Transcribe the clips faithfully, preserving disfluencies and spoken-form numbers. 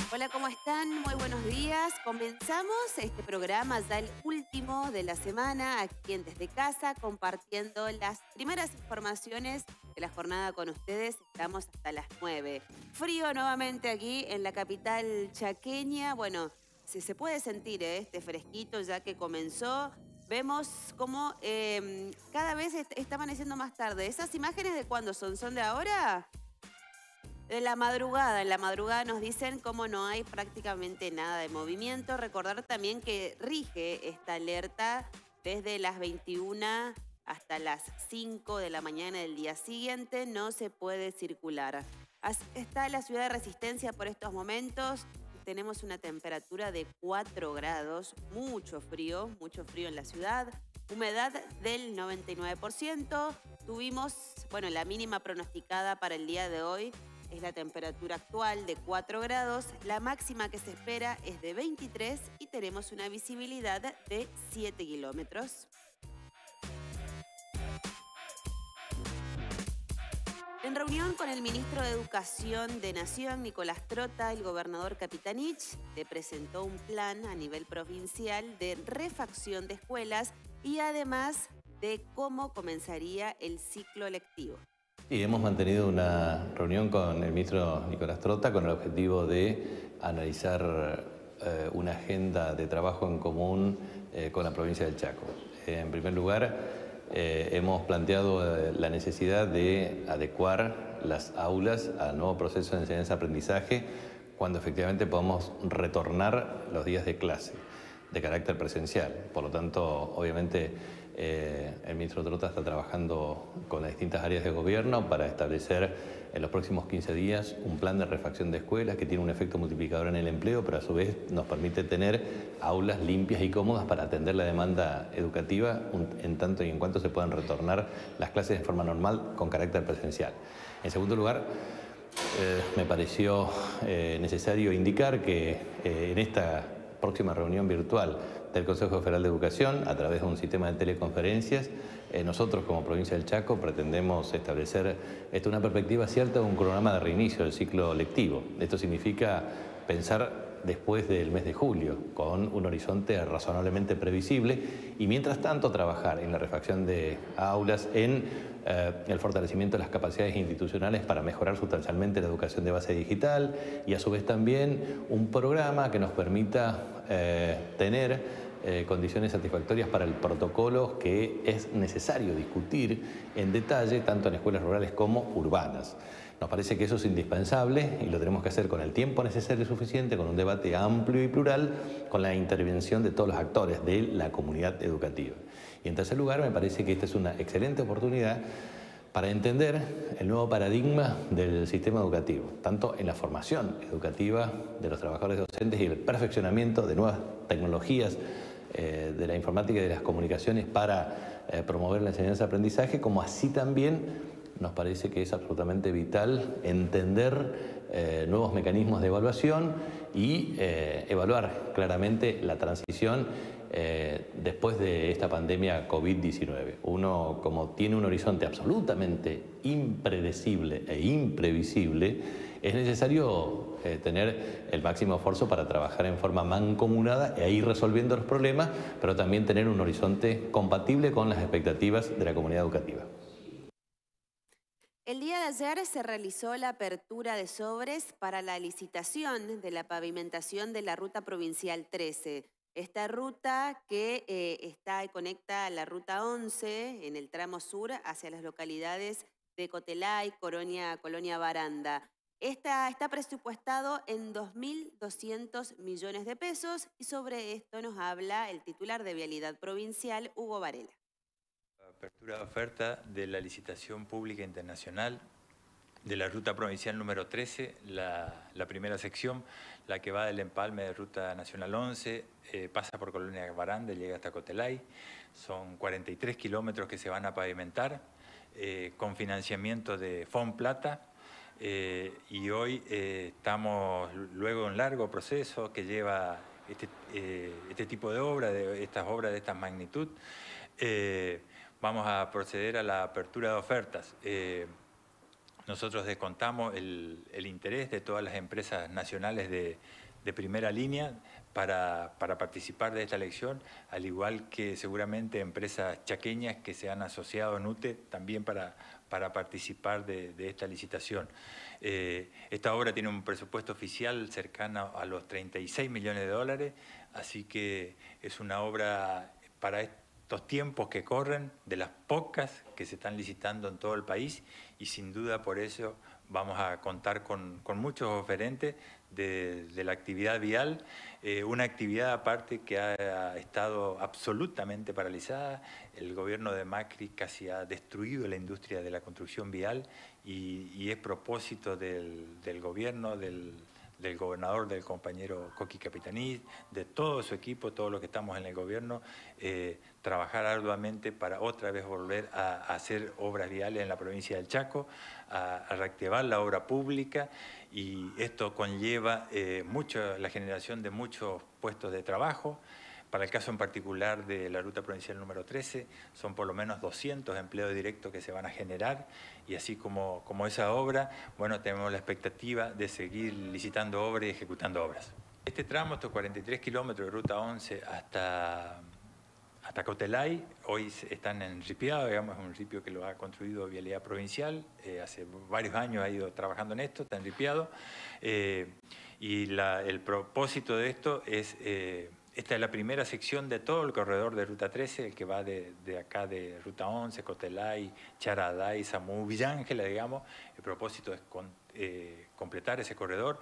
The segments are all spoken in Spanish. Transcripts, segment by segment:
Hola, ¿cómo están? Muy buenos días. Comenzamos este programa, ya el último de la semana, aquí en Desde Casa, compartiendo las primeras informaciones de la jornada con ustedes. Estamos hasta las nueve. Frío nuevamente aquí en la capital chaqueña. Bueno, se, se puede sentir ¿eh? este fresquito ya que comenzó. Vemos cómo eh, cada vez est- está amaneciendo más tarde. ¿Esas imágenes de cuándo son? ¿Son de ahora? De la madrugada, en la madrugada nos dicen cómo no hay prácticamente nada de movimiento. Recordar también que rige esta alerta desde las veintiuna hasta las cinco de la mañana del día siguiente. No se puede circular. As- Está la ciudad de Resistencia por estos momentos. Tenemos una temperatura de cuatro grados, mucho frío, mucho frío en la ciudad. Humedad del noventa y nueve por ciento. Tuvimos, bueno, la mínima pronosticada para el día de hoy es la temperatura actual de cuatro grados, la máxima que se espera es de veintitrés y tenemos una visibilidad de siete kilómetros. En reunión con el ministro de Educación de Nación, Nicolás Trota, el gobernador Capitanich le presentó un plan a nivel provincial de refacción de escuelas y además de cómo comenzaría el ciclo lectivo. Y hemos mantenido una reunión con el ministro Nicolás Trota con el objetivo de analizar eh, una agenda de trabajo en común eh, con la provincia del Chaco. Eh, en primer lugar, eh, hemos planteado eh, la necesidad de adecuar las aulas al nuevo proceso de enseñanza-aprendizaje cuando efectivamente podamos retornar los días de clase de carácter presencial. Por lo tanto, obviamente, eh, el ministro Trota está trabajando con las distintas áreas de gobierno para establecer en los próximos quince días un plan de refacción de escuelas que tiene un efecto multiplicador en el empleo, pero a su vez nos permite tener aulas limpias y cómodas para atender la demanda educativa en tanto y en cuanto se puedan retornar las clases de forma normal con carácter presencial. En segundo lugar, eh, me pareció eh, necesario indicar que eh, en esta próxima reunión virtual del Consejo Federal de Educación, a través de un sistema de teleconferencias, eh, nosotros como provincia del Chaco pretendemos establecer esto, una perspectiva cierta de un cronograma de reinicio del ciclo lectivo. Esto significa pensar después del mes de julio, con un horizonte razonablemente previsible, y mientras tanto trabajar en la refacción de aulas, en eh, el fortalecimiento de las capacidades institucionales para mejorar sustancialmente la educación de base digital y a su vez también un programa que nos permita eh, tener eh, condiciones satisfactorias para el protocolo que es necesario discutir en detalle tanto en escuelas rurales como urbanas. Nos parece que eso es indispensable y lo tenemos que hacer con el tiempo necesario y suficiente, con un debate amplio y plural, con la intervención de todos los actores de la comunidad educativa. Y en tercer lugar, me parece que esta es una excelente oportunidad para entender el nuevo paradigma del sistema educativo, tanto en la formación educativa de los trabajadores docentes y el perfeccionamiento de nuevas tecnologías eh, de la informática y de las comunicaciones para eh, promover la enseñanza-aprendizaje, como así también nos parece que es absolutamente vital entender eh, nuevos mecanismos de evaluación y eh, evaluar claramente la transición eh, después de esta pandemia COVID diecinueve. Uno, como tiene un horizonte absolutamente impredecible e imprevisible, es necesario eh, tener el máximo esfuerzo para trabajar en forma mancomunada e ir resolviendo los problemas, pero también tener un horizonte compatible con las expectativas de la comunidad educativa. El día de ayer se realizó la apertura de sobres para la licitación de la pavimentación de la Ruta Provincial trece. Esta ruta que eh, está y conecta a la Ruta once en el tramo sur hacia las localidades de Cotelay, Colonia, Colonia Baranda. Esta está presupuestado en dos mil doscientos millones de pesos y sobre esto nos habla el titular de Vialidad Provincial, Hugo Varela. Apertura de oferta de la licitación pública internacional de la ruta provincial número trece, la, la primera sección, la que va del empalme de ruta nacional once, eh, pasa por Colonia Baranda y llega hasta Cotelay. Son cuarenta y tres kilómetros que se van a pavimentar eh, con financiamiento de FONPLATA. Eh, y hoy eh, estamos luego de un largo proceso que lleva este, eh, este tipo de obras, de estas obras de esta magnitud. Eh, vamos a proceder a la apertura de ofertas. Eh, nosotros descontamos el, el interés de todas las empresas nacionales de, de primera línea para, para participar de esta elección, al igual que seguramente empresas chaqueñas que se han asociado a NUTE también para, para participar de, de esta licitación. Eh, esta obra tiene un presupuesto oficial cercano a los treinta y seis millones de dólares, así que es una obra para estos tiempos que corren, de las pocas que se están licitando en todo el país, y sin duda por eso vamos a contar con, con muchos oferentes de, de la actividad vial, eh, una actividad aparte que ha estado absolutamente paralizada. El gobierno de Macri casi ha destruido la industria de la construcción vial y, y es propósito del, del gobierno, del, del gobernador, del compañero Coqui Capitaní, de todo su equipo, todos los que estamos en el gobierno, eh, trabajar arduamente para otra vez volver a, a hacer obras viales en la provincia del Chaco, a, a reactivar la obra pública, y esto conlleva eh, mucho, la generación de muchos puestos de trabajo. Para el caso en particular de la ruta provincial número trece, son por lo menos doscientos empleos directos que se van a generar, y así como, como esa obra, bueno, tenemos la expectativa de seguir licitando obras y ejecutando obras. Este tramo, estos cuarenta y tres kilómetros de ruta once hasta, hasta Cotelay, hoy están en ripiado, digamos, es un ripio que lo ha construido Vialidad Provincial, eh, hace varios años ha ido trabajando en esto, está en ripiado, eh, y la, el propósito de esto es... Eh, Esta es la primera sección de todo el corredor de Ruta trece, el que va de, de acá de Ruta once, Cotelay, Charaday, Samú, Villa Ángela, digamos. El propósito es con, eh, completar ese corredor.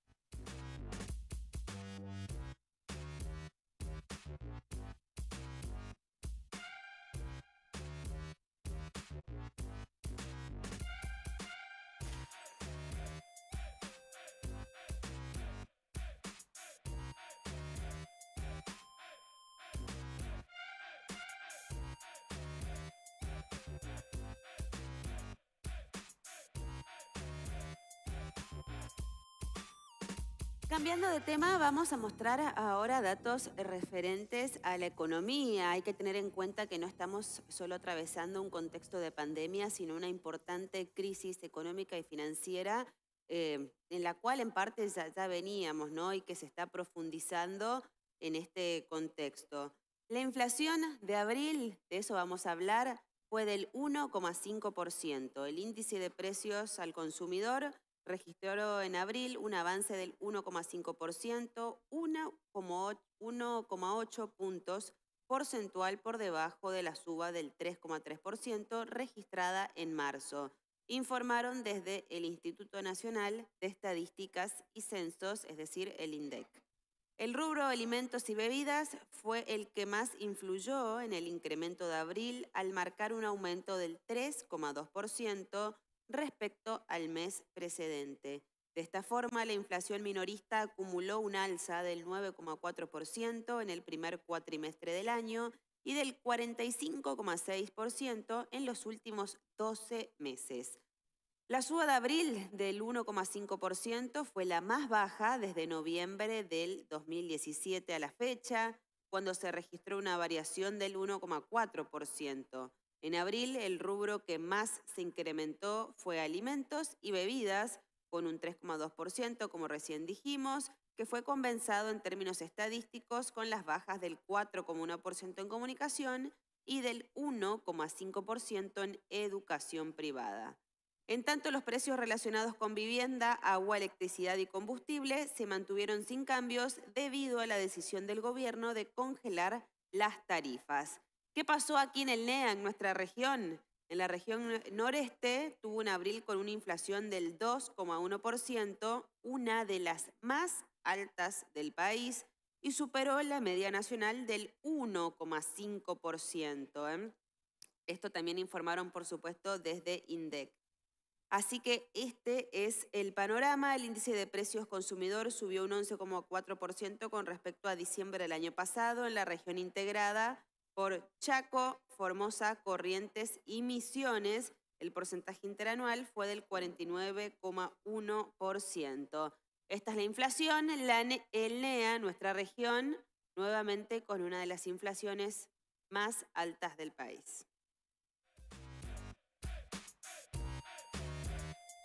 Cambiando de tema, vamos a mostrar ahora datos referentes a la economía. Hay que tener en cuenta que no estamos solo atravesando un contexto de pandemia, sino una importante crisis económica y financiera, eh, en la cual en parte ya, ya veníamos, ¿no? Y que se está profundizando en este contexto. La inflación de abril, de eso vamos a hablar, fue del uno coma cinco por ciento. El índice de precios al consumidor registró en abril un avance del uno coma cinco por ciento, uno coma ocho puntos porcentual por debajo de la suba del tres coma tres por ciento registrada en marzo, informaron desde el Instituto Nacional de Estadísticas y Censos, es decir, el INDEC. El rubro alimentos y bebidas fue el que más influyó en el incremento de abril, al marcar un aumento del tres coma dos por ciento respecto al mes precedente. De esta forma, la inflación minorista acumuló un alza del nueve coma cuatro por ciento en el primer cuatrimestre del año y del cuarenta y cinco coma seis por ciento en los últimos doce meses. La suba de abril del uno coma cinco por ciento fue la más baja desde noviembre del dos mil diecisiete a la fecha, cuando se registró una variación del uno coma cuatro por ciento. En abril, el rubro que más se incrementó fue alimentos y bebidas, con un tres coma dos por ciento, como recién dijimos, que fue compensado en términos estadísticos con las bajas del cuatro coma uno por ciento en comunicación y del uno coma cinco por ciento en educación privada. En tanto, los precios relacionados con vivienda, agua, electricidad y combustible se mantuvieron sin cambios debido a la decisión del gobierno de congelar las tarifas. ¿Qué pasó aquí en el N E A, en nuestra región? En la región noreste tuvo un abril con una inflación del dos coma uno por ciento, una de las más altas del país, y superó la media nacional del uno coma cinco por ciento. ¿eh? Esto también informaron, por supuesto, desde INDEC. Así que este es el panorama. El índice de precios consumidor subió un once coma cuatro por ciento con respecto a diciembre del año pasado en la región integrada por Chaco, Formosa, Corrientes y Misiones. El porcentaje interanual fue del cuarenta y nueve coma uno por ciento. Esta es la inflación. La, el N E A, nuestra región, nuevamente con una de las inflaciones más altas del país.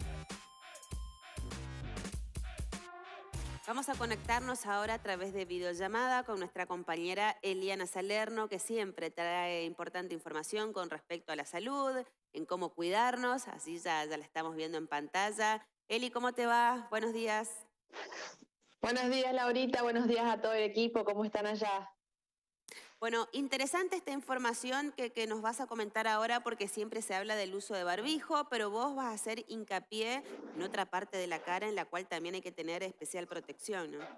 Vamos a conectarnos ahora a través de videollamada con nuestra compañera Eliana Salerno, que siempre trae importante información con respecto a la salud, en cómo cuidarnos, así ya, ya la estamos viendo en pantalla. Eli, ¿cómo te va? Buenos días. Buenos días, Laurita, buenos días a todo el equipo, ¿cómo están allá? Bueno, interesante esta información que, que nos vas a comentar ahora porque siempre se habla del uso de barbijo, pero vos vas a hacer hincapié en otra parte de la cara en la cual también hay que tener especial protección, ¿no?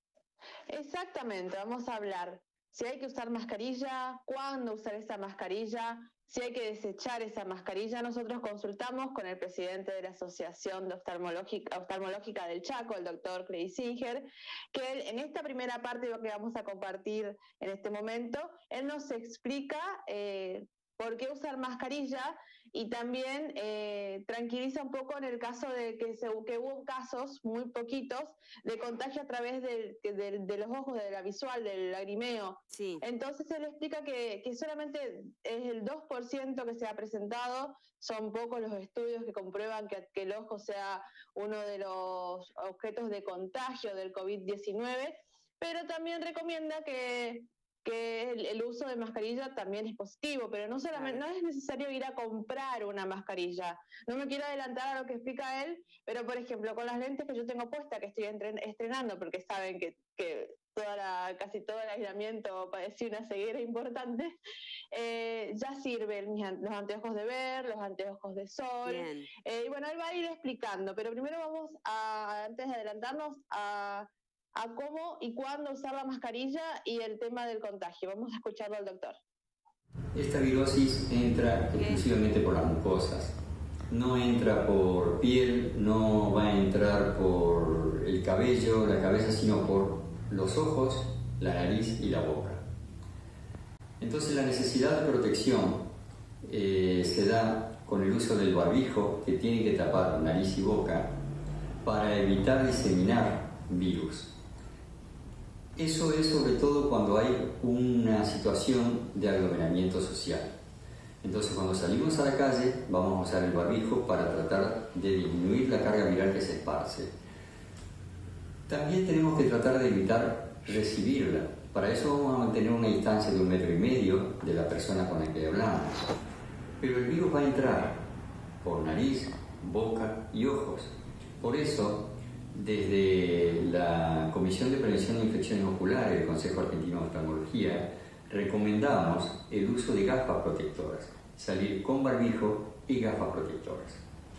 Exactamente, vamos a hablar si hay que usar mascarilla, cuándo usar esa mascarilla, si hay que desechar esa mascarilla. Nosotros consultamos con el presidente de la Asociación de Oftalmológica, Oftalmológica del Chaco, el doctor Craig Singer, que él, en esta primera parte lo que vamos a compartir en este momento, él nos explica eh, por qué usar mascarilla y también eh, tranquiliza un poco en el caso de que, se, que hubo casos, muy poquitos, de contagio a través de, de, de los ojos, de la visual, del lagrimeo. Sí. Entonces él explica que, que solamente es el dos por ciento que se ha presentado, son pocos los estudios que comprueban que, que el ojo sea uno de los objetos de contagio del COVID diecinueve, pero también recomienda que que el, el uso de mascarilla también es positivo, pero no solamente, no es necesario ir a comprar una mascarilla. No me quiero adelantar a lo que explica él, pero por ejemplo, con las lentes que yo tengo puesta, que estoy entren, estrenando, porque saben que, que toda la, casi todo el aislamiento padecí una ceguera importante, eh, ya sirven mis, los anteojos de ver, los anteojos de sol, eh, y bueno, él va a ir explicando, pero primero vamos a, antes de adelantarnos, a a cómo y cuándo usar la mascarilla y el tema del contagio. Vamos a escucharlo al doctor. Esta virosis entra exclusivamente por las mucosas. No entra por piel, no va a entrar por el cabello, la cabeza, sino por los ojos, la nariz y la boca. Entonces la necesidad de protección eh, se da con el uso del barbijo, que tiene que tapar nariz y boca, para evitar diseminar virus. Eso es sobre todo cuando hay una situación de aglomeramiento social. Entonces, cuando salimos a la calle, vamos a usar el barbijo para tratar de disminuir la carga viral que se esparce. También tenemos que tratar de evitar recibirla. Para eso vamos a mantener una distancia de un metro y medio de la persona con la que hablamos. Pero el virus va a entrar por nariz, boca y ojos. Por eso, desde la Comisión de Prevención de Infecciones Oculares del Consejo Argentino de Oftalmología, recomendamos el uso de gafas protectoras, salir con barbijo y gafas protectoras.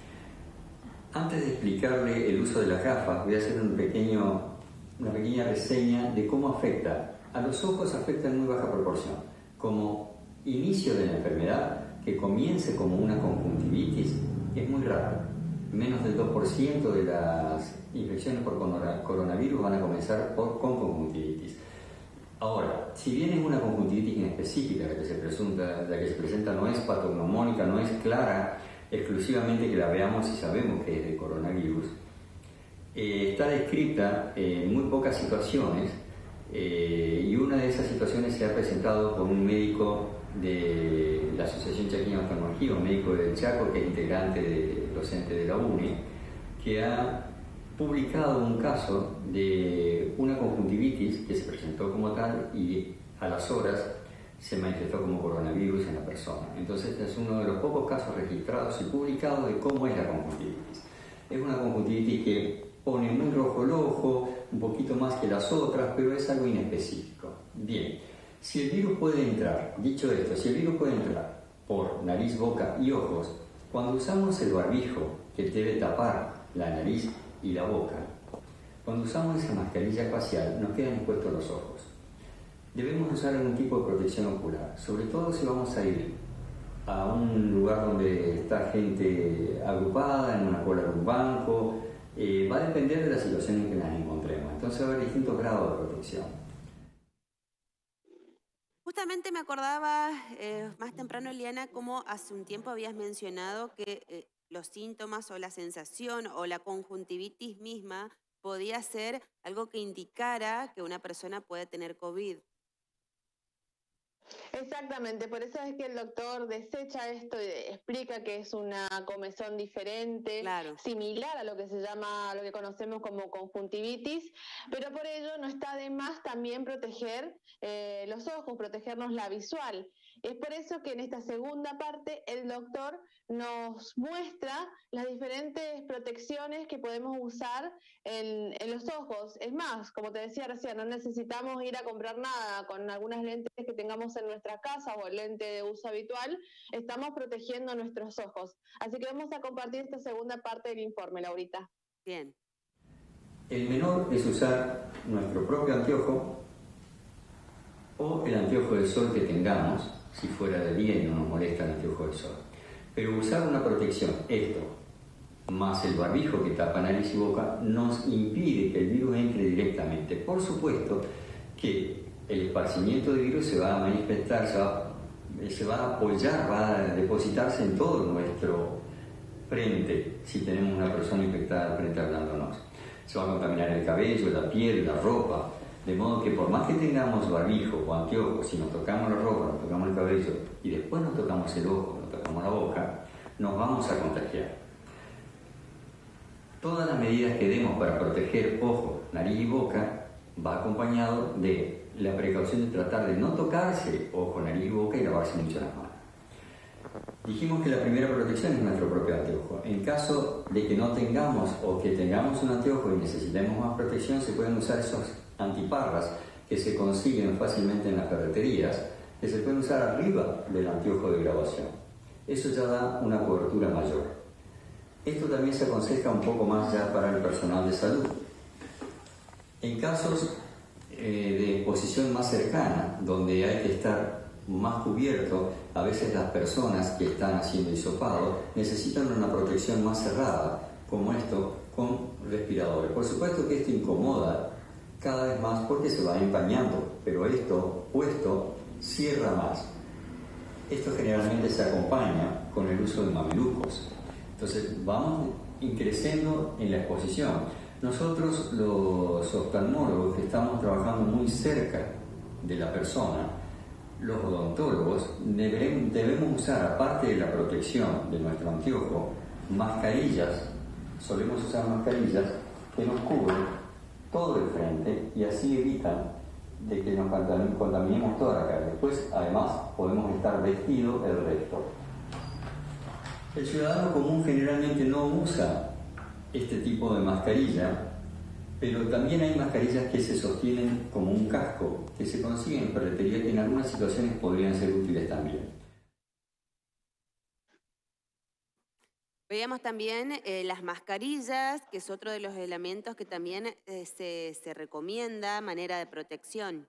Antes de explicarle el uso de las gafas, voy a hacer un pequeño, una pequeña reseña de cómo afecta. A los ojos afecta en muy baja proporción. Como inicio de la enfermedad, que comience como una conjuntivitis, es muy raro. Menos del dos por ciento de las infecciones por coronavirus van a comenzar por, con conjuntivitis. Ahora, si bien es una conjuntivitis inespecífica, la que se presenta, la que se presenta no es patognomónica, no es clara, exclusivamente que la veamos y sabemos que es de coronavirus, eh, está descrita en muy pocas situaciones, eh, y una de esas situaciones se ha presentado por un médico de la Asociación Chaqueña de Oftalmología, un médico del Chaco que es integrante de, docente de la U N E, que ha publicado un caso de una conjuntivitis que se presentó como tal y a las horas se manifestó como coronavirus en la persona. Entonces este es uno de los pocos casos registrados y publicados de cómo es la conjuntivitis. Es una conjuntivitis que pone muy rojo el ojo, un poquito más que las otras, pero es algo inespecífico. Bien, si el virus puede entrar, dicho esto, si el virus puede entrar por nariz, boca y ojos, cuando usamos el barbijo que debe tapar la nariz y la boca, cuando usamos esa mascarilla facial nos quedan expuestos los ojos. Debemos usar algún tipo de protección ocular, sobre todo si vamos a ir a un lugar donde está gente agrupada, en una cola de un banco, eh, va a depender de la situación en que nos encontremos. Entonces va a haber distintos grados de protección. Justamente me acordaba eh, más temprano, Eliana, como hace un tiempo habías mencionado que eh, los síntomas o la sensación o la conjuntivitis misma podía ser algo que indicara que una persona puede tener COVID. Exactamente, por eso es que el doctor desecha esto y explica que es una comezón diferente, claro. similar a lo que se llama, a lo que conocemos como conjuntivitis, pero por ello no está de más también proteger eh, los ojos, protegernos la visual. Es por eso que en esta segunda parte el doctor nos muestra las diferentes protecciones que podemos usar en, en los ojos. Es más, como te decía recién, no necesitamos ir a comprar nada con algunas lentes que tengamos en nuestra casa o el lente de uso habitual, estamos protegiendo nuestros ojos. Así que vamos a compartir esta segunda parte del informe, Laurita. Bien. El menor es usar nuestro propio anteojo o el anteojo de sol que tengamos, si fuera de día y no nos molesta el anteojo de sol. Pero usar una protección, esto, más el barbijo que tapa nariz y boca, nos impide que el virus entre directamente. Por supuesto que el esparcimiento de virus se va a manifestar, se va, se va a apoyar, va a depositarse en todo nuestro frente si tenemos una persona infectada frente hablándonos. Se va a contaminar el cabello, la piel, la ropa, de modo que por más que tengamos barbijo o anteojos, si nos tocamos la ropa, nos tocamos el cabello y después nos tocamos el ojo, nos tocamos la boca, nos vamos a contagiar. Todas las medidas que demos para proteger ojo, nariz y boca va acompañado de la precaución de tratar de no tocarse ojo, nariz y boca y lavarse mucho las manos. Dijimos que la primera protección es nuestro propio anteojo. En caso de que no tengamos o que tengamos un anteojo y necesitemos más protección, se pueden usar esos antiparras que se consiguen fácilmente en las ferreterías, que se pueden usar arriba del anteojo de graduación. Eso ya da una cobertura mayor. Esto también se aconseja un poco más ya para el personal de salud. En casos eh, de exposición más cercana, donde hay que estar más cubierto, a veces las personas que están haciendo hisopado necesitan una protección más cerrada, como esto, con respiradores. Por supuesto que esto incomoda cada vez más porque se va empañando, pero esto puesto cierra más. Esto generalmente se acompaña con el uso de mamelucos. Entonces vamos creciendo en la exposición. Nosotros los oftalmólogos que estamos trabajando muy cerca de la persona, los odontólogos, debemos, debemos usar, aparte de la protección de nuestro anteojo, mascarillas. Solemos usar mascarillas que nos cubren todo el frente y así evitan de que nos contaminemos toda la cara. Después, además, podemos estar vestidos el resto. El ciudadano común generalmente no usa este tipo de mascarilla, pero también hay mascarillas que se sostienen como un casco, que se consiguen en ferretería, que en algunas situaciones podrían ser útiles también. Veíamos también eh, las mascarillas, que es otro de los elementos que también eh, se, se recomienda, manera de protección.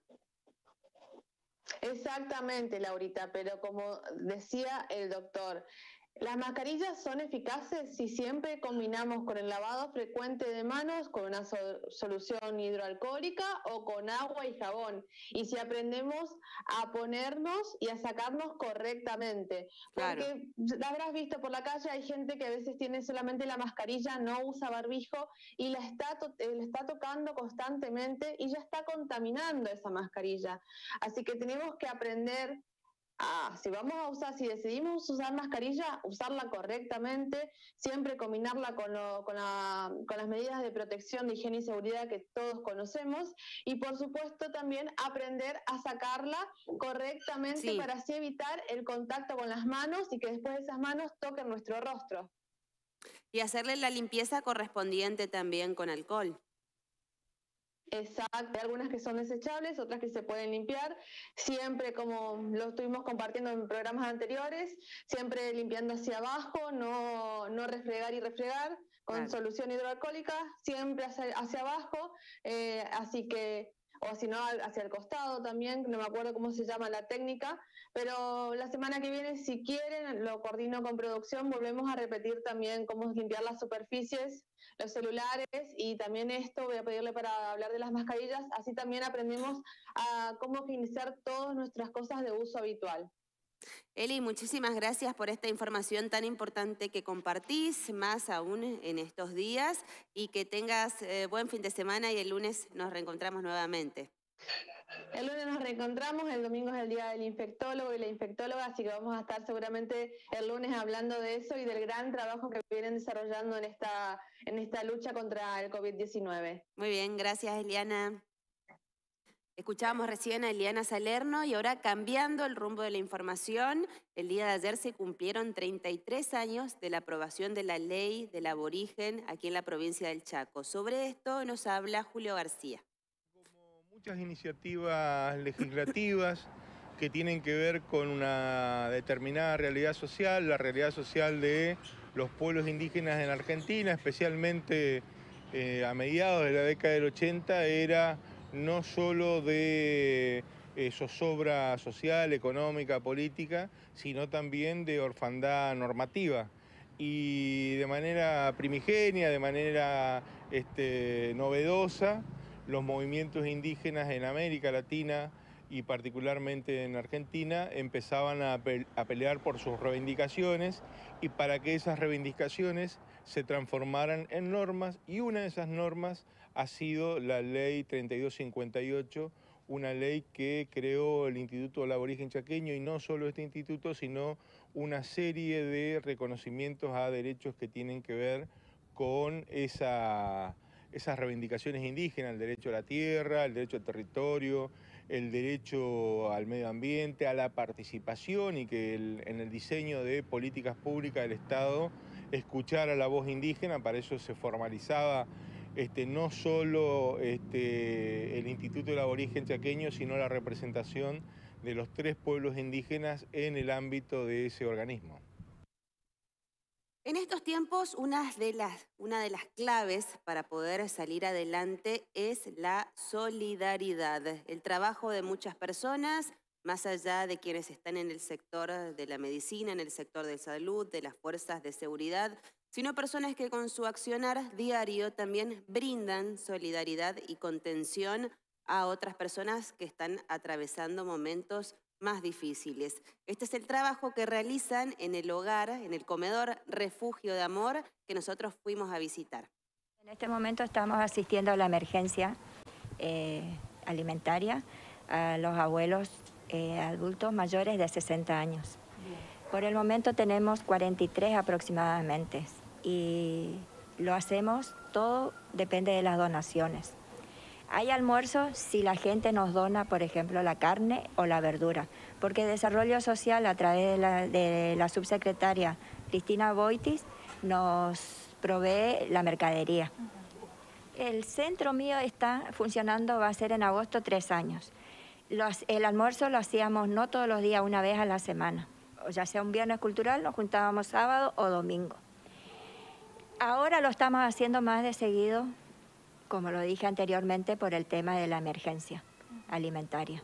Exactamente, Laurita, pero como decía el doctor, las mascarillas son eficaces si siempre combinamos con el lavado frecuente de manos con una so solución hidroalcohólica o con agua y jabón. Y si aprendemos a ponernos y a sacarnos correctamente. Claro. Porque la habrás visto por la calle, hay gente que a veces tiene solamente la mascarilla, no usa barbijo y la está, la está tocando constantemente y ya está contaminando esa mascarilla. Así que tenemos que aprender Ah, si vamos a usar, si decidimos usar mascarilla, usarla correctamente, siempre combinarla con, lo, con, la, con las medidas de protección, de higiene y seguridad que todos conocemos y por supuesto también aprender a sacarla correctamente sí. para así evitar el contacto con las manos y que después esas manos toquen nuestro rostro. Y hacerle la limpieza correspondiente también con alcohol. Exacto, hay algunas que son desechables, otras que se pueden limpiar, siempre como lo estuvimos compartiendo en programas anteriores, siempre limpiando hacia abajo, no, no refregar y refregar, con claro. solución hidroalcohólica, siempre hacia, hacia abajo, eh, así que, o si no, hacia el costado también, no me acuerdo cómo se llama la técnica, pero la semana que viene, si quieren, lo coordino con producción, volvemos a repetir también cómo limpiar las superficies, los celulares y también esto voy a pedirle para hablar de las mascarillas, así también aprendemos a cómo higienizar todas nuestras cosas de uso habitual. Eli, muchísimas gracias por esta información tan importante que compartís, más aún en estos días, y que tengas eh, buen fin de semana y el lunes nos reencontramos nuevamente. El lunes nos reencontramos, el domingo es el día del infectólogo y la infectóloga, así que vamos a estar seguramente el lunes hablando de eso y del gran trabajo que vienen desarrollando en esta, en esta lucha contra el COVID diecinueve. Muy bien, gracias Eliana. Escuchábamos recién a Eliana Salerno y ahora cambiando el rumbo de la información, el día de ayer se cumplieron treinta y tres años de la aprobación de la ley del aborigen aquí en la provincia del Chaco. Sobre esto nos habla Julio García. Como muchas iniciativas legislativas que tienen que ver con una determinada realidad social, la realidad social de los pueblos indígenas en Argentina, especialmente eh, a mediados de la década del ochenta, era no solo de eh, zozobra social, económica, política, sino también de orfandad normativa. Y de manera primigenia, de manera este, novedosa, los movimientos indígenas en América Latina y particularmente en Argentina empezaban a, pe a pelear por sus reivindicaciones y para que esas reivindicaciones se transformaran en normas, y una de esas normas ha sido la ley treinta y dos cincuenta y ocho, una ley que creó el Instituto del Aborigen Chaqueño, y no solo este instituto, sino una serie de reconocimientos a derechos que tienen que ver con esa, esas reivindicaciones indígenas, el derecho a la tierra, el derecho al territorio, el derecho al medio ambiente, a la participación, y que el, en el diseño de políticas públicas del Estado escuchara la voz indígena. Para eso se formalizaba este, no solo este, el Instituto del Aborigen Chaqueño, sino la representación de los tres pueblos indígenas en el ámbito de ese organismo. En estos tiempos, una de, las, una de las claves para poder salir adelante es la solidaridad. El trabajo de muchas personas, más allá de quienes están en el sector de la medicina, en el sector de salud, de las fuerzas de seguridad, sino personas que con su accionar diario también brindan solidaridad y contención a otras personas que están atravesando momentos más difíciles. Este es el trabajo que realizan en el hogar, en el comedor Refugio de Amor, que nosotros fuimos a visitar. En este momento estamos asistiendo a la emergencia eh, alimentaria a los abuelos eh, adultos mayores de sesenta años. Por el momento tenemos cuarenta y tres aproximadamente, y lo hacemos, todo depende de las donaciones. Hay almuerzos si la gente nos dona, por ejemplo, la carne o la verdura, porque Desarrollo Social, a través de la, de la subsecretaria Cristina Boitis, nos provee la mercadería. El centro mío está funcionando, va a ser en agosto, tres años. Los, el almuerzo lo hacíamos no todos los días, una vez a la semana. O ya sea un viernes cultural, nos juntábamos sábado o domingo. Ahora lo estamos haciendo más de seguido, como lo dije anteriormente, por el tema de la emergencia alimentaria.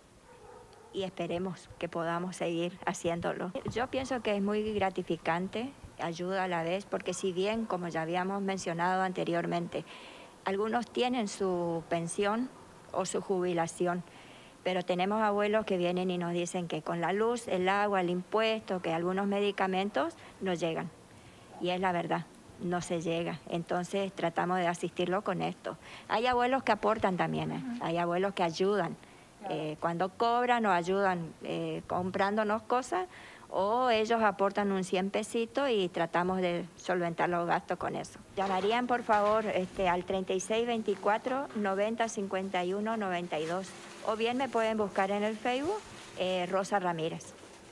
Y esperemos que podamos seguir haciéndolo. Yo pienso que es muy gratificante, ayuda a la vez, porque si bien, como ya habíamos mencionado anteriormente, algunos tienen su pensión o su jubilación, pero tenemos abuelos que vienen y nos dicen que con la luz, el agua, el impuesto, que algunos medicamentos no llegan. Y es la verdad, no se llega. Entonces tratamos de asistirlo con esto. Hay abuelos que aportan también, ¿eh? Hay abuelos que ayudan. Eh, cuando cobran o ayudan eh, comprándonos cosas, o ellos aportan un cien pesitos y tratamos de solventar los gastos con eso. Llamarían por favor este, al treinta y seis veinticuatro noventa cincuenta y uno noventa y dos, o bien me pueden buscar en el Facebook eh, Rosa Ramírez.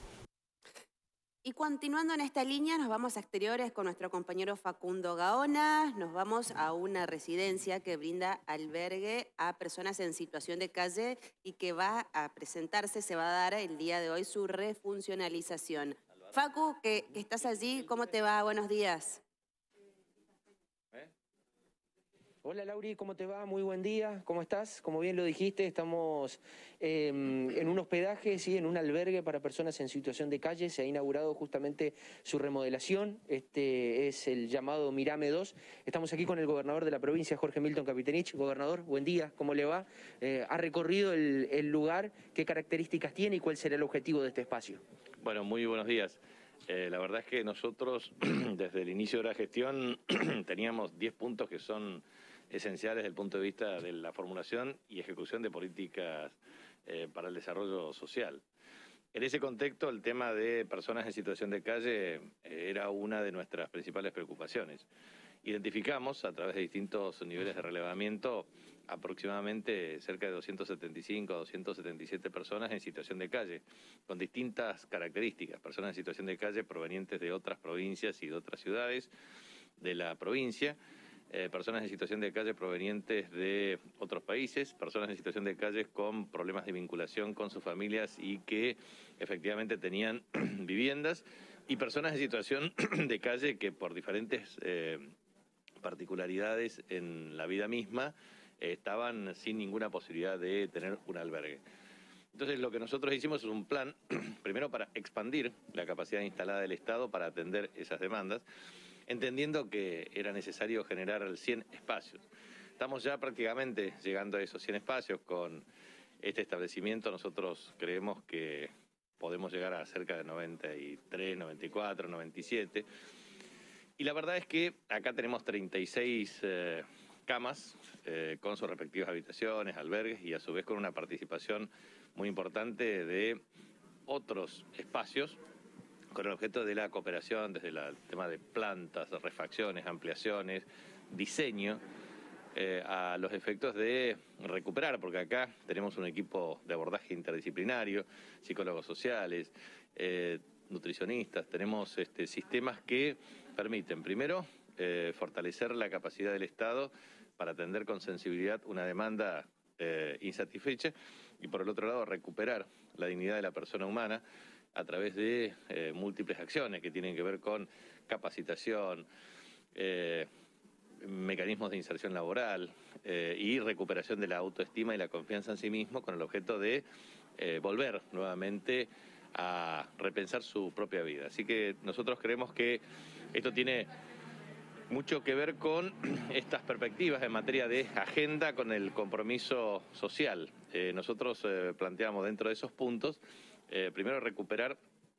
Y continuando en esta línea, nos vamos a exteriores con nuestro compañero Facundo Gaona. Nos vamos a una residencia que brinda albergue a personas en situación de calle y que va a presentarse, se va a dar el día de hoy su refuncionalización. Facu, que, que estás allí, ¿cómo te va? Buenos días. Hola Lauri, ¿cómo te va? Muy buen día, ¿cómo estás? Como bien lo dijiste, estamos eh, en un hospedaje, sí, en un albergue para personas en situación de calle. Se ha inaugurado justamente su remodelación, este es el llamado Mirame dos. Estamos aquí con el gobernador de la provincia, Jorge Milton Capitanich. Gobernador, buen día, ¿cómo le va? Eh, ¿Ha recorrido el, el lugar? ¿Qué características tiene y cuál será el objetivo de este espacio? Bueno, muy buenos días. Eh, la verdad es que nosotros, desde el inicio de la gestión, teníamos diez puntos que son esenciales desde el punto de vista de la formulación y ejecución de políticas eh, para el desarrollo social. En ese contexto, el tema de personas en situación de calle eh, era una de nuestras principales preocupaciones. Identificamos, a través de distintos niveles de relevamiento, aproximadamente cerca de doscientas setenta y cinco a doscientas setenta y siete personas en situación de calle, con distintas características. Personas en situación de calle provenientes de otras provincias y de otras ciudades de la provincia, eh, personas en situación de calle provenientes de otros países, personas en situación de calle con problemas de vinculación con sus familias y que efectivamente tenían viviendas, y personas en situación de calle que por diferentes eh, particularidades en la vida misma eh, estaban sin ninguna posibilidad de tener un albergue. Entonces lo que nosotros hicimos es un plan, primero para expandir la capacidad instalada del Estado para atender esas demandas, entendiendo que era necesario generar cien espacios. Estamos ya prácticamente llegando a esos cien espacios. Con este establecimiento nosotros creemos que podemos llegar a cerca de noventa y tres, noventa y cuatro, noventa y siete. Y la verdad es que acá tenemos treinta y seis eh, camas eh, con sus respectivas habitaciones, albergues, y a su vez con una participación muy importante de otros espacios con el objeto de la cooperación desde la, el tema de plantas, refacciones, ampliaciones, diseño, eh, a los efectos de recuperar, porque acá tenemos un equipo de abordaje interdisciplinario, psicólogos sociales, eh, nutricionistas, tenemos este, sistemas que permiten, primero, eh, fortalecer la capacidad del Estado para atender con sensibilidad una demanda eh, insatisfecha, y por el otro lado recuperar la dignidad de la persona humana a través de eh, múltiples acciones que tienen que ver con capacitación, eh, mecanismos de inserción laboral eh, y recuperación de la autoestima y la confianza en sí mismo, con el objeto de eh, volver nuevamente a repensar su propia vida. Así que nosotros creemos que esto tiene mucho que ver con estas perspectivas en materia de agenda con el compromiso social. Eh, nosotros eh, planteamos dentro de esos puntos, eh, primero recuperar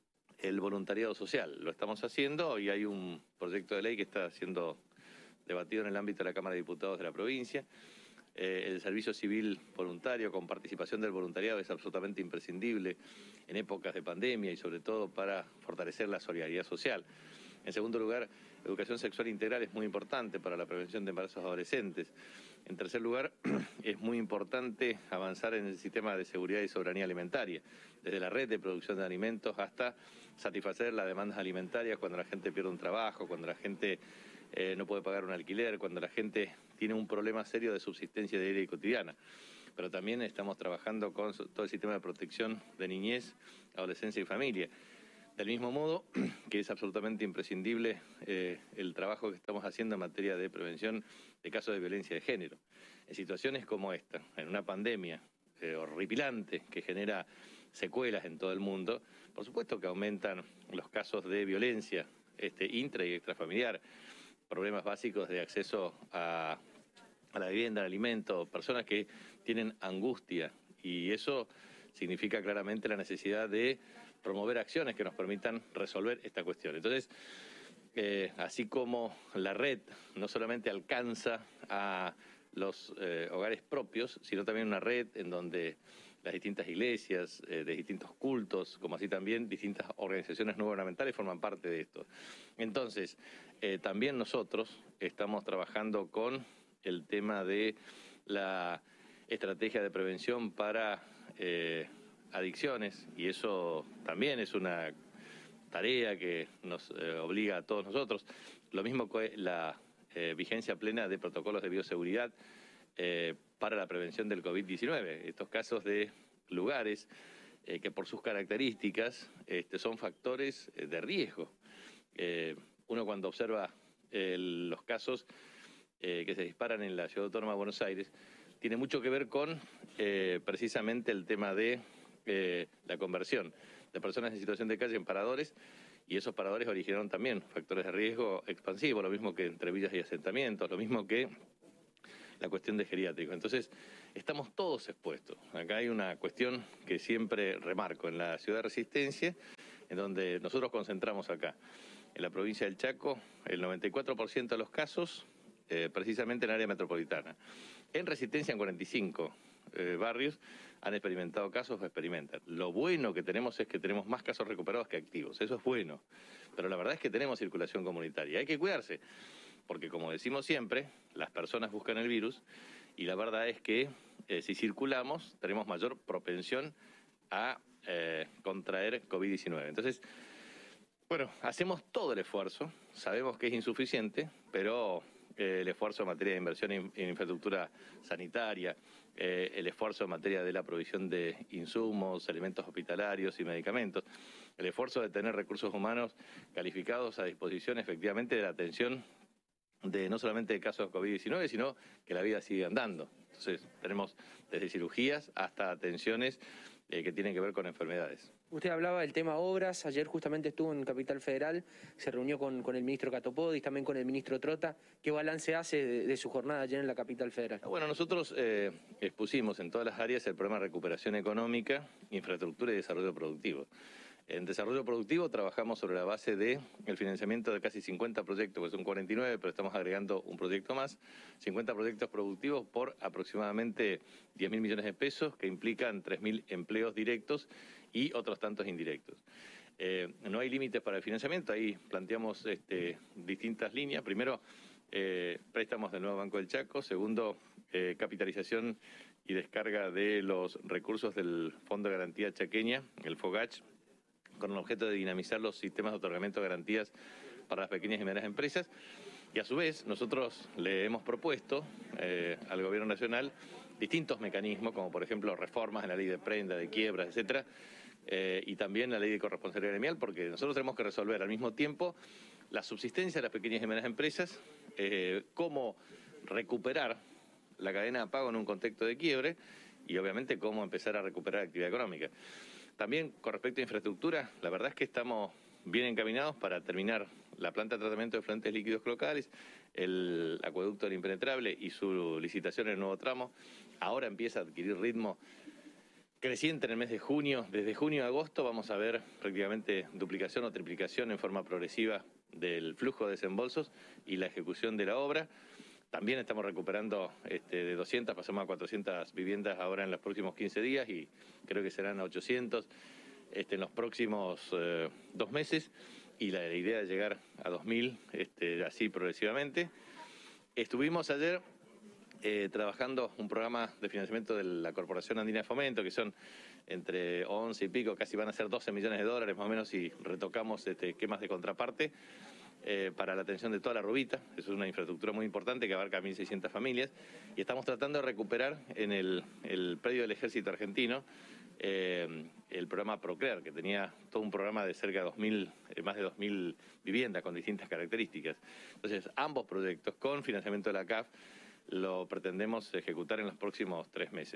el voluntariado social. Lo estamos haciendo y hay un proyecto de ley que está siendo debatido en el ámbito de la Cámara de Diputados de la provincia. Eh, el servicio civil voluntario con participación del voluntariado es absolutamente imprescindible en épocas de pandemia y sobre todo para fortalecer la solidaridad social. En segundo lugar, educación sexual integral es muy importante para la prevención de embarazos adolescentes. En tercer lugar, es muy importante avanzar en el sistema de seguridad y soberanía alimentaria, desde la red de producción de alimentos hasta satisfacer las demandas alimentarias cuando la gente pierde un trabajo, cuando la gente eh, no puede pagar un alquiler, cuando la gente tiene un problema serio de subsistencia diaria y cotidiana. Pero también estamos trabajando con todo el sistema de protección de niñez, adolescencia y familia. Del mismo modo que es absolutamente imprescindible eh, el trabajo que estamos haciendo en materia de prevención de casos de violencia de género. En situaciones como esta, en una pandemia eh, horripilante que genera secuelas en todo el mundo, por supuesto que aumentan los casos de violencia este, intra y extrafamiliar, problemas básicos de acceso a, a la vivienda, al alimento, personas que tienen angustia, y eso significa claramente la necesidad de promover acciones que nos permitan resolver esta cuestión. Entonces, eh, así como la red no solamente alcanza a los eh, hogares propios, sino también una red en donde las distintas iglesias, eh, de distintos cultos, como así también distintas organizaciones no gubernamentales forman parte de esto. Entonces, eh, también nosotros estamos trabajando con el tema de la estrategia de prevención para eh, adicciones, y eso también es una tarea que nos eh, obliga a todos nosotros. Lo mismo que la eh, vigencia plena de protocolos de bioseguridad eh, para la prevención del COVID diecinueve. Estos casos de lugares eh, que por sus características este, son factores eh, de riesgo. Eh, uno cuando observa eh, los casos eh, que se disparan en la Ciudad Autónoma de Buenos Aires, tiene mucho que ver con eh, precisamente el tema de Eh, la conversión de personas en situación de calle en paradores, y esos paradores originaron también factores de riesgo expansivo, lo mismo que entre villas y asentamientos, lo mismo que la cuestión de geriátricos. Entonces, estamos todos expuestos. Acá hay una cuestión que siempre remarco en la ciudad de Resistencia, en donde nosotros concentramos acá, en la provincia del Chaco, el noventa y cuatro por ciento de los casos eh, precisamente en el área metropolitana. En Resistencia, en cuarenta y cinco eh, barrios, han experimentado casos o experimentan. Lo bueno que tenemos es que tenemos más casos recuperados que activos, eso es bueno. Pero la verdad es que tenemos circulación comunitaria. Hay que cuidarse, porque como decimos siempre, las personas buscan el virus y la verdad es que eh, si circulamos tenemos mayor propensión a eh, contraer COVID diecinueve. Entonces, bueno, hacemos todo el esfuerzo, sabemos que es insuficiente, pero eh, el esfuerzo en materia de inversión en, en infraestructura sanitaria, eh, el esfuerzo en materia de la provisión de insumos, alimentos hospitalarios y medicamentos, el esfuerzo de tener recursos humanos calificados a disposición efectivamente de la atención de no solamente de casos de COVID diecinueve, sino que la vida sigue andando. Entonces, tenemos desde cirugías hasta atenciones eh, que tienen que ver con enfermedades. Usted hablaba del tema obras, ayer justamente estuvo en Capital Federal, se reunió con, con el ministro Catopodis, también con el ministro Trota. ¿Qué balance hace de, de su jornada ayer en la Capital Federal? Bueno, nosotros eh, expusimos en todas las áreas el programa de recuperación económica, infraestructura y desarrollo productivo. En desarrollo productivo trabajamos sobre la base del financiamiento de casi cincuenta proyectos, pues son cuarenta y nueve, pero estamos agregando un proyecto más, cincuenta proyectos productivos por aproximadamente diez mil millones de pesos, que implican tres mil empleos directos y otros tantos indirectos. Eh, no hay límites para el financiamiento, ahí planteamos este, distintas líneas. Primero, eh, préstamos del nuevo Banco del Chaco. Segundo, eh, capitalización y descarga de los recursos del Fondo de Garantía Chaqueña, el FOGACH, con el objeto de dinamizar los sistemas de otorgamiento de garantías para las pequeñas y medianas empresas. Y a su vez, nosotros le hemos propuesto eh, al Gobierno Nacional distintos mecanismos, como por ejemplo reformas en la ley de prenda, de quiebras, etcétera, eh, y también la ley de corresponsabilidad gremial, porque nosotros tenemos que resolver al mismo tiempo la subsistencia de las pequeñas y medianas empresas, eh, cómo recuperar la cadena de pago en un contexto de quiebre y obviamente cómo empezar a recuperar la actividad económica. También con respecto a infraestructura, la verdad es que estamos bien encaminados para terminar la planta de tratamiento de fluentes líquidos locales, el acueducto del Impenetrable y su licitación en el nuevo tramo. Ahora empieza a adquirir ritmo creciente en el mes de junio. Desde junio a agosto vamos a ver prácticamente duplicación o triplicación en forma progresiva del flujo de desembolsos y la ejecución de la obra. También estamos recuperando este, de doscientas, pasamos a cuatrocientas viviendas ahora en los próximos quince días y creo que serán a ochocientos este, en los próximos eh, dos meses y la, la idea de llegar a dos mil este, así progresivamente. Estuvimos ayer eh, trabajando un programa de financiamiento de la Corporación Andina de Fomento, que son entre once y pico, casi van a ser doce millones de dólares más o menos si retocamos este, esquemas de contraparte. Eh, para la atención de toda la Rubita. Eso es una infraestructura muy importante que abarca a mil seiscientas familias y estamos tratando de recuperar en el, el predio del Ejército Argentino eh, el programa Procrear, que tenía todo un programa de cerca de dos mil, eh, más de dos mil viviendas con distintas características. Entonces, ambos proyectos con financiamiento de la C A F lo pretendemos ejecutar en los próximos tres meses.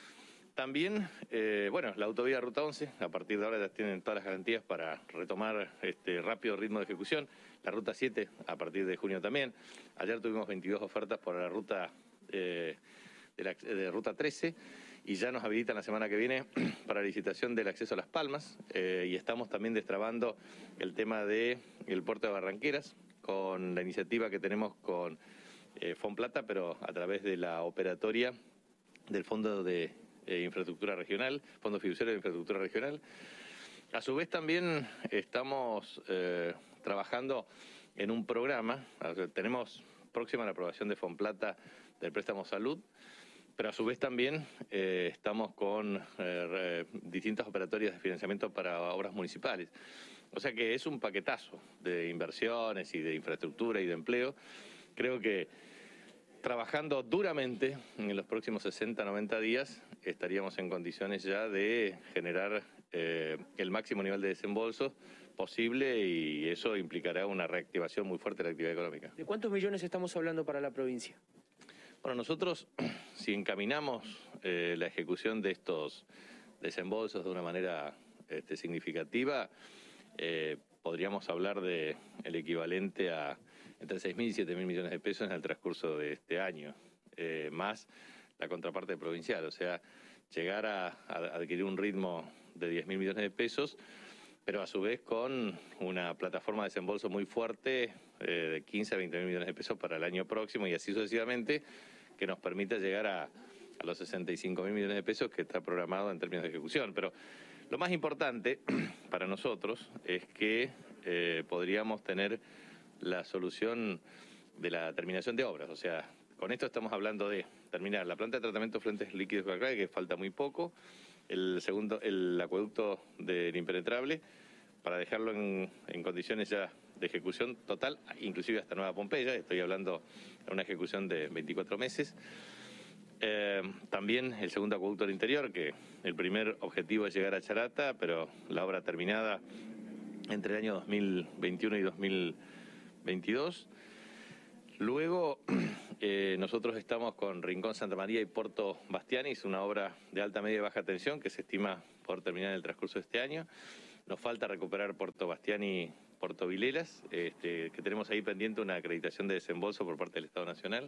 También, eh, bueno, la autovía Ruta once, a partir de ahora ya tienen todas las garantías para retomar este rápido ritmo de ejecución. La Ruta siete, a partir de junio también. Ayer tuvimos veintidós ofertas por la ruta, eh, de, la, de Ruta trece y ya nos habilitan la semana que viene para la licitación del acceso a Las Palmas. Eh, y estamos también destrabando el tema del puerto de Barranqueras con la iniciativa que tenemos con eh, Fonplata, pero a través de la operatoria del Fondo de Eh, infraestructura regional, Fondo Fiduciario de Infraestructura Regional. A su vez también estamos eh, trabajando en un programa, o sea, tenemos próxima la aprobación de Fonplata del préstamo salud, pero a su vez también eh, estamos con eh, distintas operatorias de financiamiento para obras municipales. O sea que es un paquetazo de inversiones y de infraestructura y de empleo. Creo que trabajando duramente en los próximos sesenta a noventa días estaríamos en condiciones ya de generar eh, el máximo nivel de desembolso posible y eso implicará una reactivación muy fuerte de la actividad económica. ¿De cuántos millones estamos hablando para la provincia? Bueno, nosotros si encaminamos eh, la ejecución de estos desembolsos de una manera este, significativa, eh, podríamos hablar de el equivalente a entre seis mil y siete mil millones de pesos en el transcurso de este año, eh, más la contraparte provincial, o sea, llegar a, a adquirir un ritmo de diez mil millones de pesos pero a su vez con una plataforma de desembolso muy fuerte eh, de quince a veinte mil millones de pesos para el año próximo y así sucesivamente, que nos permita llegar a, a los sesenta y cinco mil millones de pesos que está programado en términos de ejecución. Pero lo más importante para nosotros es que eh, podríamos tener la solución de la terminación de obras. O sea, con esto estamos hablando de terminar la planta de tratamiento de fluentes líquidos Coca-Cola, que falta muy poco, el segundo, el acueducto del Impenetrable, para dejarlo en, en condiciones ya de ejecución total, inclusive hasta Nueva Pompeya. Estoy hablando de una ejecución de veinticuatro meses. Eh, también el segundo acueducto del interior, que el primer objetivo es llegar a Charata, pero la obra terminada entre el año dos mil veintiuno y dos mil veintidós. Luego eh, nosotros estamos con Rincón Santa María y Puerto Bastianis, una obra de alta, media y baja tensión que se estima poder terminar en el transcurso de este año. Nos falta recuperar Puerto Bastiani y Puerto Vilelas, este, que tenemos ahí pendiente una acreditación de desembolso por parte del Estado Nacional.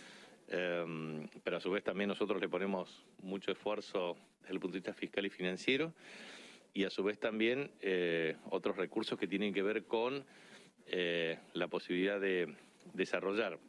Eh, pero a su vez también nosotros le ponemos mucho esfuerzo desde el punto de vista fiscal y financiero, y a su vez también eh, otros recursos que tienen que ver con eh, la posibilidad de desarrollar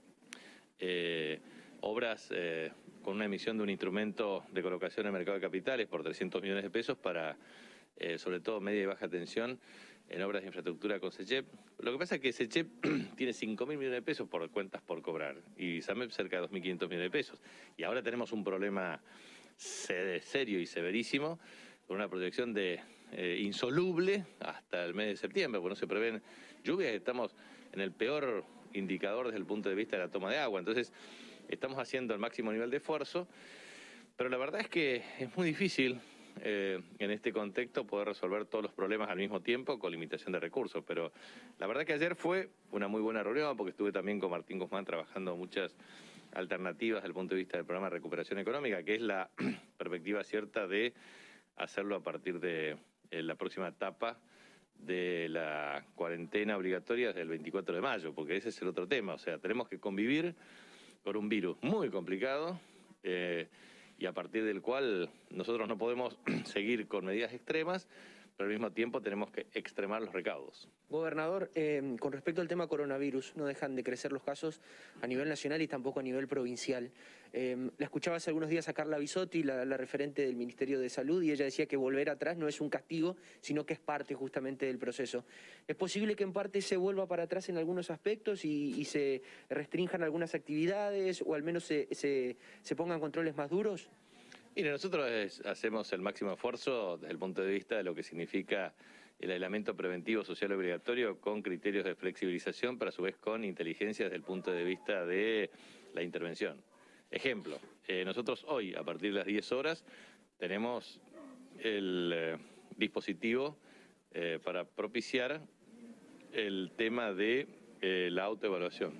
eh, obras eh, con una emisión de un instrumento de colocación en el mercado de capitales por trescientos millones de pesos para, eh, sobre todo, media y baja tensión en obras de infraestructura con SECHEP. Lo que pasa es que SECHEP tiene cinco mil millones de pesos por cuentas por cobrar y SAMEP cerca de dos mil quinientos millones de pesos. Y ahora tenemos un problema serio y severísimo con una proyección de eh, insoluble hasta el mes de septiembre, porque no se prevén lluvias. Estamos en el peor indicador desde el punto de vista de la toma de agua. Entonces, estamos haciendo el máximo nivel de esfuerzo, pero la verdad es que es muy difícil eh, en este contexto poder resolver todos los problemas al mismo tiempo con limitación de recursos. Pero la verdad que ayer fue una muy buena reunión, porque estuve también con Martín Guzmán trabajando muchas alternativas desde el punto de vista del programa de recuperación económica, que es la perspectiva cierta de hacerlo a partir de eh, la próxima etapa de la cuarentena obligatoria desde el veinticuatro de mayo, porque ese es el otro tema. O sea, tenemos que convivir con un virus muy complicado eh, y a partir del cual nosotros no podemos seguir con medidas extremas, pero al mismo tiempo tenemos que extremar los recaudos. Gobernador, eh, con respecto al tema coronavirus, no dejan de crecer los casos a nivel nacional y tampoco a nivel provincial. Eh, la escuchaba hace algunos días a Carla Bisotti, la, la referente del Ministerio de Salud, y ella decía que volver atrás no es un castigo, sino que es parte justamente del proceso. ¿Es posible que en parte se vuelva para atrás en algunos aspectos y, y se restrinjan algunas actividades o al menos se, se, se pongan controles más duros? Mire, nosotros es, hacemos el máximo esfuerzo desde el punto de vista de lo que significa el aislamiento preventivo social obligatorio con criterios de flexibilización, pero a su vez con inteligencia desde el punto de vista de la intervención. Ejemplo, eh, nosotros hoy, a partir de las diez horas, tenemos el eh, dispositivo eh, para propiciar el tema de eh, la autoevaluación.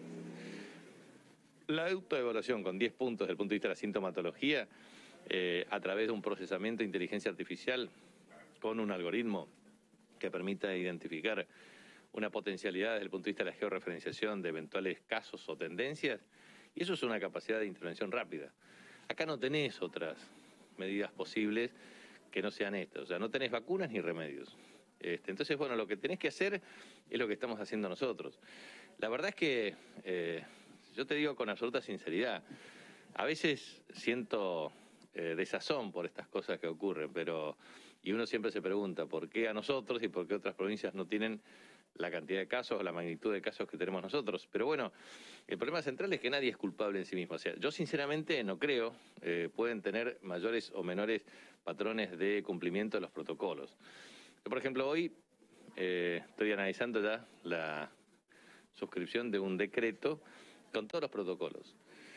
La autoevaluación con diez puntos desde el punto de vista de la sintomatología, Eh, a través de un procesamiento de inteligencia artificial con un algoritmo que permita identificar una potencialidad desde el punto de vista de la georreferenciación de eventuales casos o tendencias, y eso es una capacidad de intervención rápida. Acá no tenés otras medidas posibles que no sean estas, o sea, no tenés vacunas ni remedios. Este, entonces, bueno, lo que tenés que hacer es lo que estamos haciendo nosotros. La verdad es que, eh, yo te digo con absoluta sinceridad, a veces siento Eh, desazón por estas cosas que ocurren, pero y uno siempre se pregunta por qué a nosotros y por qué otras provincias no tienen la cantidad de casos o la magnitud de casos que tenemos nosotros. Pero bueno, el problema central es que nadie es culpable en sí mismo. O sea, yo sinceramente no creo, eh, pueden tener mayores o menores patrones de cumplimiento de los protocolos. Yo, por ejemplo, hoy eh, estoy analizando ya la suscripción de un decreto con todos los protocolos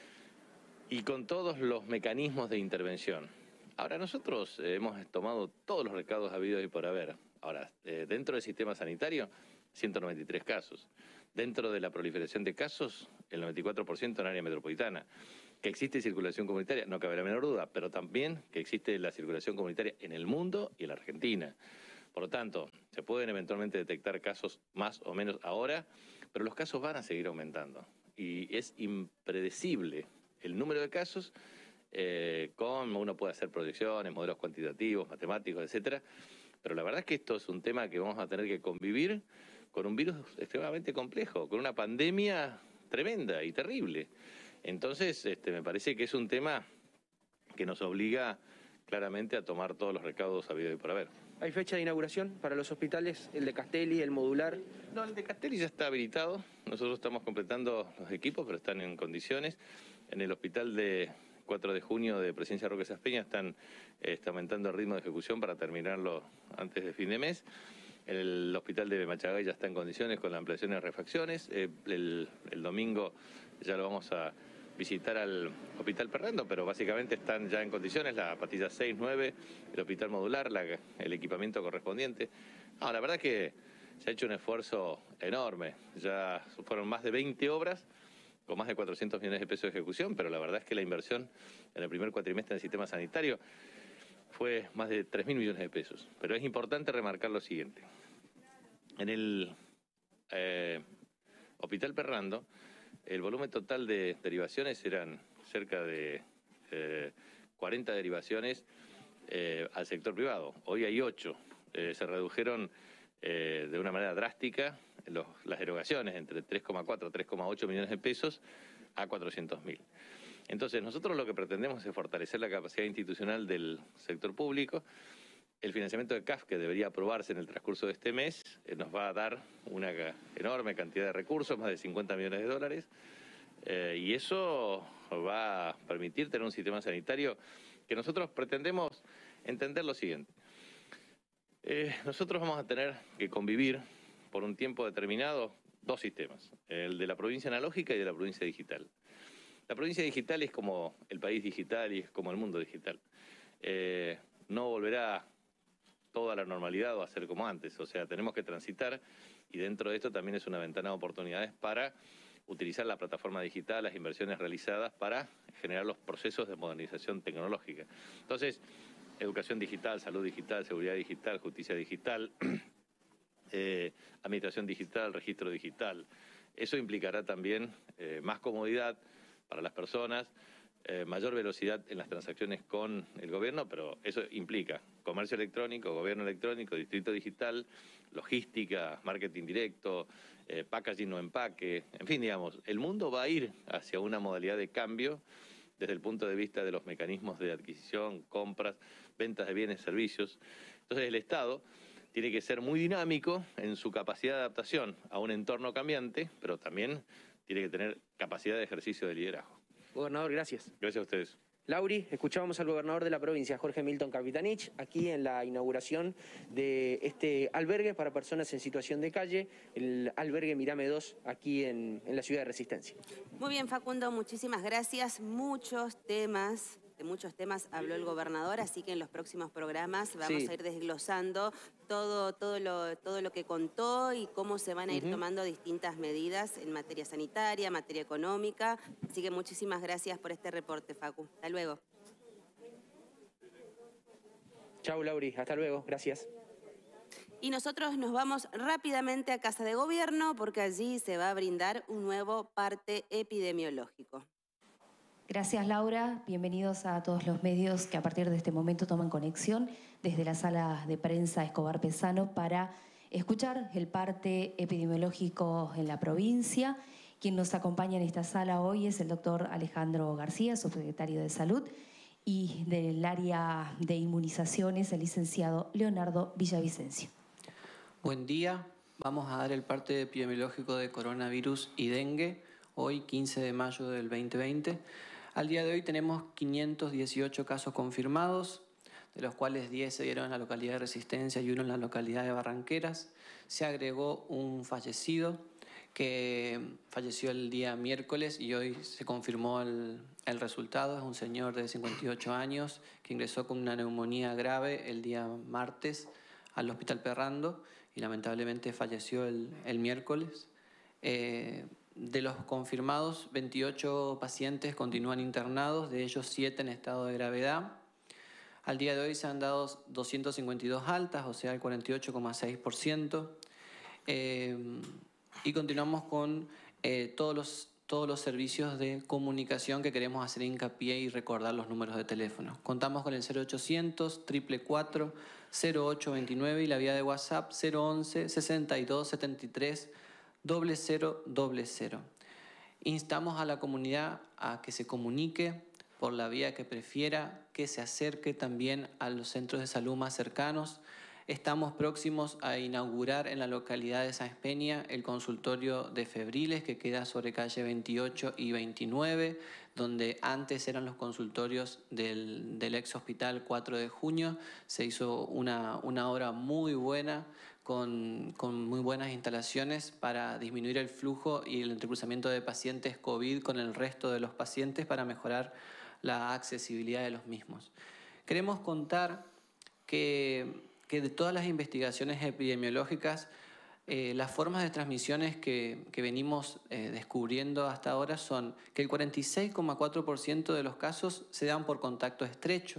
y con todos los mecanismos de intervención. Ahora, nosotros eh, hemos tomado todos los recaudos habidos y por haber. Ahora, eh, dentro del sistema sanitario, ciento noventa y tres casos. Dentro de la proliferación de casos, el noventa y cuatro por ciento en área metropolitana. Que existe circulación comunitaria, no cabe la menor duda, pero también que existe la circulación comunitaria en el mundo y en la Argentina. Por lo tanto, se pueden eventualmente detectar casos más o menos ahora, pero los casos van a seguir aumentando. Y es impredecible el número de casos, eh, con uno puede hacer proyecciones, modelos cuantitativos, matemáticos, etcétera, Pero la verdad es que esto es un tema que vamos a tener que convivir con un virus extremadamente complejo, con una pandemia tremenda y terrible. Entonces, este, me parece que es un tema que nos obliga claramente a tomar todos los recaudos habidos y por haber. ¿Hay fecha de inauguración para los hospitales? ¿El de Castelli, el modular? No, el de Castelli ya está habilitado. Nosotros estamos completando los equipos, pero están en condiciones. En el hospital de cuatro de junio de Presidencia Roque Saspeña están eh, está aumentando el ritmo de ejecución para terminarlo antes de fin de mes. El hospital de Machagay ya está en condiciones con la ampliación de refacciones. Eh, el, el domingo ya lo vamos a visitar al Hospital Perrando, pero básicamente están ya en condiciones la patilla seis, nueve, el hospital modular, la, el equipamiento correspondiente. No, la verdad que se ha hecho un esfuerzo enorme. Ya fueron más de veinte obras con más de cuatrocientos millones de pesos de ejecución, pero la verdad es que la inversión en el primer cuatrimestre en el sistema sanitario fue más de tres mil millones de pesos. Pero es importante remarcar lo siguiente. En el eh, Hospital Perrando, el volumen total de derivaciones eran cerca de eh, cuarenta derivaciones eh, al sector privado. Hoy hay ocho. Eh, se redujeron eh, de una manera drástica los, las erogaciones entre tres coma cuatro, tres coma ocho millones de pesos a cuatrocientos mil. Entonces, nosotros lo que pretendemos es fortalecer la capacidad institucional del sector público. El financiamiento de C A F, que debería aprobarse en el transcurso de este mes, eh, nos va a dar una enorme cantidad de recursos, más de cincuenta millones de dólares, eh, y eso va a permitir tener un sistema sanitario que nosotros pretendemos entender lo siguiente. Eh, nosotros vamos a tener que convivir por un tiempo determinado dos sistemas, el de la provincia analógica y de la provincia digital. La provincia digital es como el país digital y es como el mundo digital. Eh, no volverá toda la normalidad o a ser como antes, o sea, tenemos que transitar y dentro de esto también es una ventana de oportunidades para utilizar la plataforma digital, las inversiones realizadas para generar los procesos de modernización tecnológica. Entonces, educación digital, salud digital, seguridad digital, justicia digital, eh, administración digital, registro digital. Eso implicará también eh, más comodidad para las personas, eh, mayor velocidad en las transacciones con el gobierno, pero eso implica comercio electrónico, gobierno electrónico, distrito digital, logística, marketing directo, eh, packaging no empaque, en fin, digamos, el mundo va a ir hacia una modalidad de cambio desde el punto de vista de los mecanismos de adquisición, compras, ventas de bienes, servicios. Entonces el Estado tiene que ser muy dinámico en su capacidad de adaptación a un entorno cambiante, pero también tiene que tener capacidad de ejercicio de liderazgo. Gobernador, gracias. Gracias a ustedes. Lauri, escuchábamos al gobernador de la provincia, Jorge Milton Capitanich, aquí en la inauguración de este albergue para personas en situación de calle, el albergue Mirame dos, aquí en, en la ciudad de Resistencia. Muy bien, Facundo, muchísimas gracias. Muchos temas, de muchos temas habló el gobernador, así que en los próximos programas vamos Sí. a ir desglosando todo, todo, lo, todo lo que contó y cómo se van a ir Uh-huh. tomando distintas medidas en materia sanitaria, materia económica. Así que muchísimas gracias por este reporte, Facu. Hasta luego. Chau, Lauri, hasta luego, gracias. Y nosotros nos vamos rápidamente a Casa de Gobierno porque allí se va a brindar un nuevo parte epidemiológico. Gracias, Laura. Bienvenidos a todos los medios que a partir de este momento toman conexión desde la sala de prensa Escobar Pesano para escuchar el parte epidemiológico en la provincia. Quien nos acompaña en esta sala hoy es el doctor Alejandro García, subsecretario de Salud, y del área de inmunizaciones, el licenciado Leonardo Villavicencio. Buen día. Vamos a dar el parte epidemiológico de coronavirus y dengue, hoy quince de mayo del veinte veinte. Al día de hoy tenemos quinientos dieciocho casos confirmados, de los cuales diez se dieron en la localidad de Resistencia y uno en la localidad de Barranqueras. Se agregó un fallecido que falleció el día miércoles y hoy se confirmó el, el resultado. Es un señor de cincuenta y ocho años que ingresó con una neumonía grave el día martes al Hospital Perrando y lamentablemente falleció el, el miércoles. Eh, De los confirmados, veintiocho pacientes continúan internados, de ellos siete en estado de gravedad. Al día de hoy se han dado doscientas cincuenta y dos altas, o sea, el cuarenta y ocho coma seis por ciento. Eh, y continuamos con eh, todos los todos los servicios de comunicación que queremos hacer hincapié y recordar los números de teléfono. Contamos con el cero ochocientos, cuatro cuatro cuatro, cero ocho veintinueve y la vía de WhatsApp cero once, sesenta y dos, setenta y tres, cero cero cero cero. Instamos a la comunidad a que se comunique por la vía que prefiera, que se acerque también a los centros de salud más cercanos. Estamos próximos a inaugurar en la localidad de Sáenz Peña el consultorio de febriles que queda sobre calle veintiocho y veintinueve, donde antes eran los consultorios del, del ex hospital cuatro de junio. Se hizo una, una obra muy buena, con, con muy buenas instalaciones para disminuir el flujo y el entrecruzamiento de pacientes COVID con el resto de los pacientes para mejorar la accesibilidad de los mismos. Queremos contar que... que de todas las investigaciones epidemiológicas, eh, las formas de transmisiones que, que venimos eh, descubriendo hasta ahora son que el cuarenta y seis coma cuatro por ciento de los casos se dan por contacto estrecho,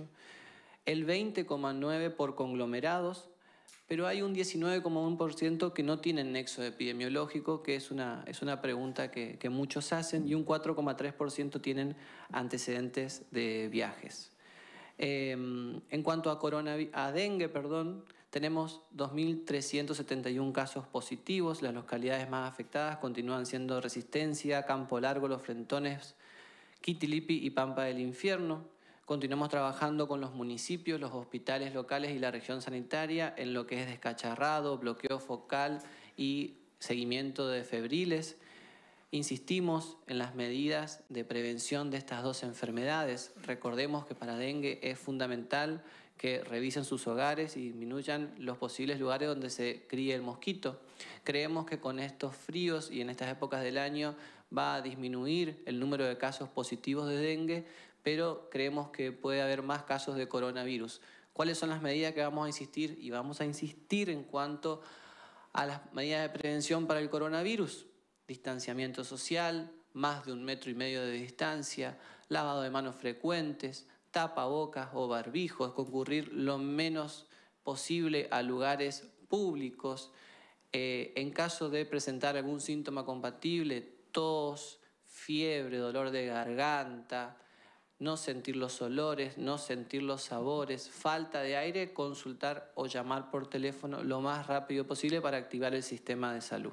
el veinte coma nueve por ciento por conglomerados, pero hay un diecinueve coma uno por ciento que no tienen nexo epidemiológico, que es una, es una pregunta que, que muchos hacen, y un cuatro coma tres por ciento tienen antecedentes de viajes. Eh, en cuanto a, a dengue, perdón, tenemos dos mil trescientos setenta y uno casos positivos. Las localidades más afectadas continúan siendo Resistencia, Campo Largo, Los Frentones, Quitilipi y Pampa del Infierno. Continuamos trabajando con los municipios, los hospitales locales y la región sanitaria en lo que es descacharrado, bloqueo focal y seguimiento de febriles. Insistimos en las medidas de prevención de estas dos enfermedades. Recordemos que para dengue es fundamental que revisen sus hogares y disminuyan los posibles lugares donde se críe el mosquito. Creemos que con estos fríos y en estas épocas del año va a disminuir el número de casos positivos de dengue, pero creemos que puede haber más casos de coronavirus. ¿Cuáles son las medidas que vamos a insistir? Y vamos a insistir en cuanto a las medidas de prevención para el coronavirus. Distanciamiento social, más de un metro y medio de distancia, lavado de manos frecuentes, tapabocas o barbijos, concurrir lo menos posible a lugares públicos. Eh, en caso de presentar algún síntoma compatible, tos, fiebre, dolor de garganta, no sentir los olores, no sentir los sabores, falta de aire, consultar o llamar por teléfono lo más rápido posible para activar el sistema de salud.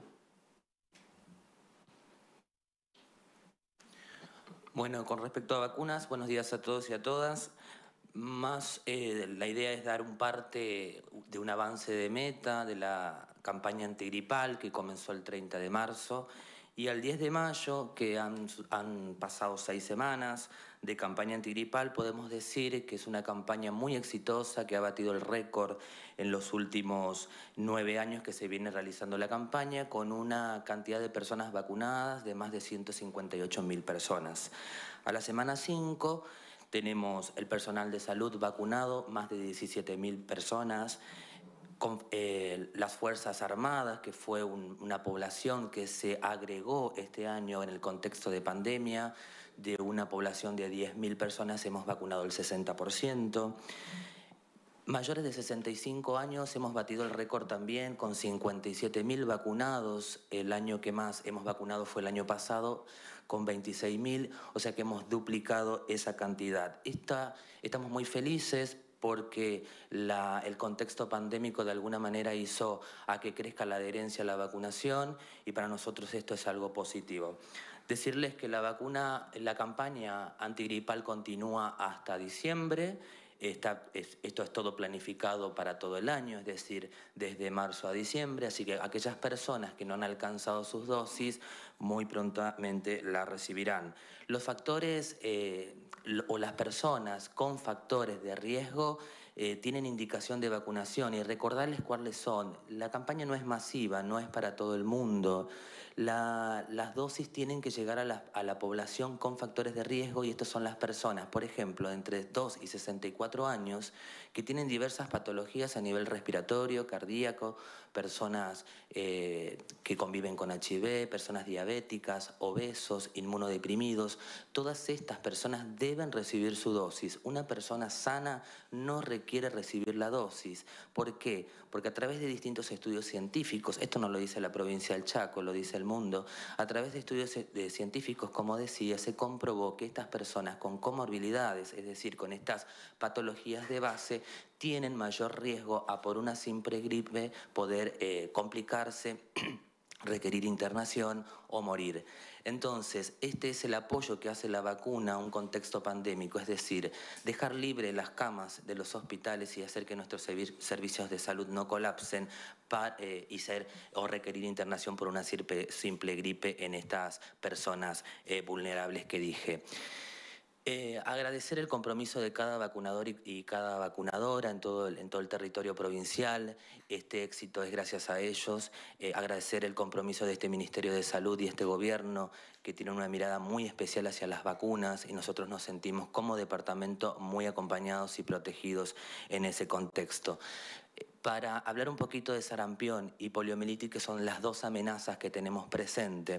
Bueno, con respecto a vacunas, buenos días a todos y a todas. Más eh, la idea es dar un parte de un avance de meta de la campaña antigripal que comenzó el treinta de marzo y al diez de mayo, que han, han pasado seis semanas de campaña antigripal, podemos decir que es una campaña muy exitosa que ha batido el récord en los últimos nueve años que se viene realizando la campaña, con una cantidad de personas vacunadas de más de ciento cincuenta y ocho mil personas. A la semana cinco tenemos el personal de salud vacunado, más de diecisiete mil personas, con eh, las Fuerzas Armadas, que fue un, una población que se agregó este año en el contexto de pandemia. De una población de diez mil personas hemos vacunado el sesenta por ciento. Mayores de sesenta y cinco años hemos batido el récord también con cincuenta y siete mil vacunados. El año que más hemos vacunado fue el año pasado con veintiséis mil, o sea que hemos duplicado esa cantidad. Esta, estamos muy felices porque la, el contexto pandémico de alguna manera hizo a que crezca la adherencia a la vacunación y para nosotros esto es algo positivo. Decirles que la vacuna, la campaña antigripal continúa hasta diciembre. Está, es, esto es todo planificado para todo el año, es decir, desde marzo a diciembre, así que aquellas personas que no han alcanzado sus dosis muy prontamente la recibirán. Los factores eh, o las personas con factores de riesgo eh, tienen indicación de vacunación y recordarles cuáles son. La campaña no es masiva, no es para todo el mundo. La, las dosis tienen que llegar a la, a la población con factores de riesgo y estas son las personas, por ejemplo, entre dos y sesenta y cuatro años que tienen diversas patologías a nivel respiratorio, cardíaco, personas eh, que conviven con H I V, personas diabéticas, obesos, inmunodeprimidos. Todas estas personas deben recibir su dosis. Una persona sana no requiere requiere recibir la dosis. ¿Por qué? Porque a través de distintos estudios científicos, esto no lo dice la provincia del Chaco, lo dice el mundo, a través de estudios de científicos, como decía, se comprobó que estas personas con comorbilidades, es decir, con estas patologías de base, tienen mayor riesgo a por una simple gripe poder eh, complicarse, requerir internación o morir. Entonces, este es el apoyo que hace la vacuna a un contexto pandémico, es decir, dejar libre las camas de los hospitales y hacer que nuestros servicios de salud no colapsen para, eh, y ser, o requerir internación por una simple, simple gripe en estas personas eh, vulnerables que dije. Eh, agradecer el compromiso de cada vacunador y, y cada vacunadora en todo, el, en todo el territorio provincial. Este éxito es gracias a ellos. Eh, agradecer el compromiso de este Ministerio de Salud y este gobierno que tienen una mirada muy especial hacia las vacunas y nosotros nos sentimos como departamento muy acompañados y protegidos en ese contexto. Para hablar un poquito de sarampión y poliomielitis, que son las dos amenazas que tenemos presente.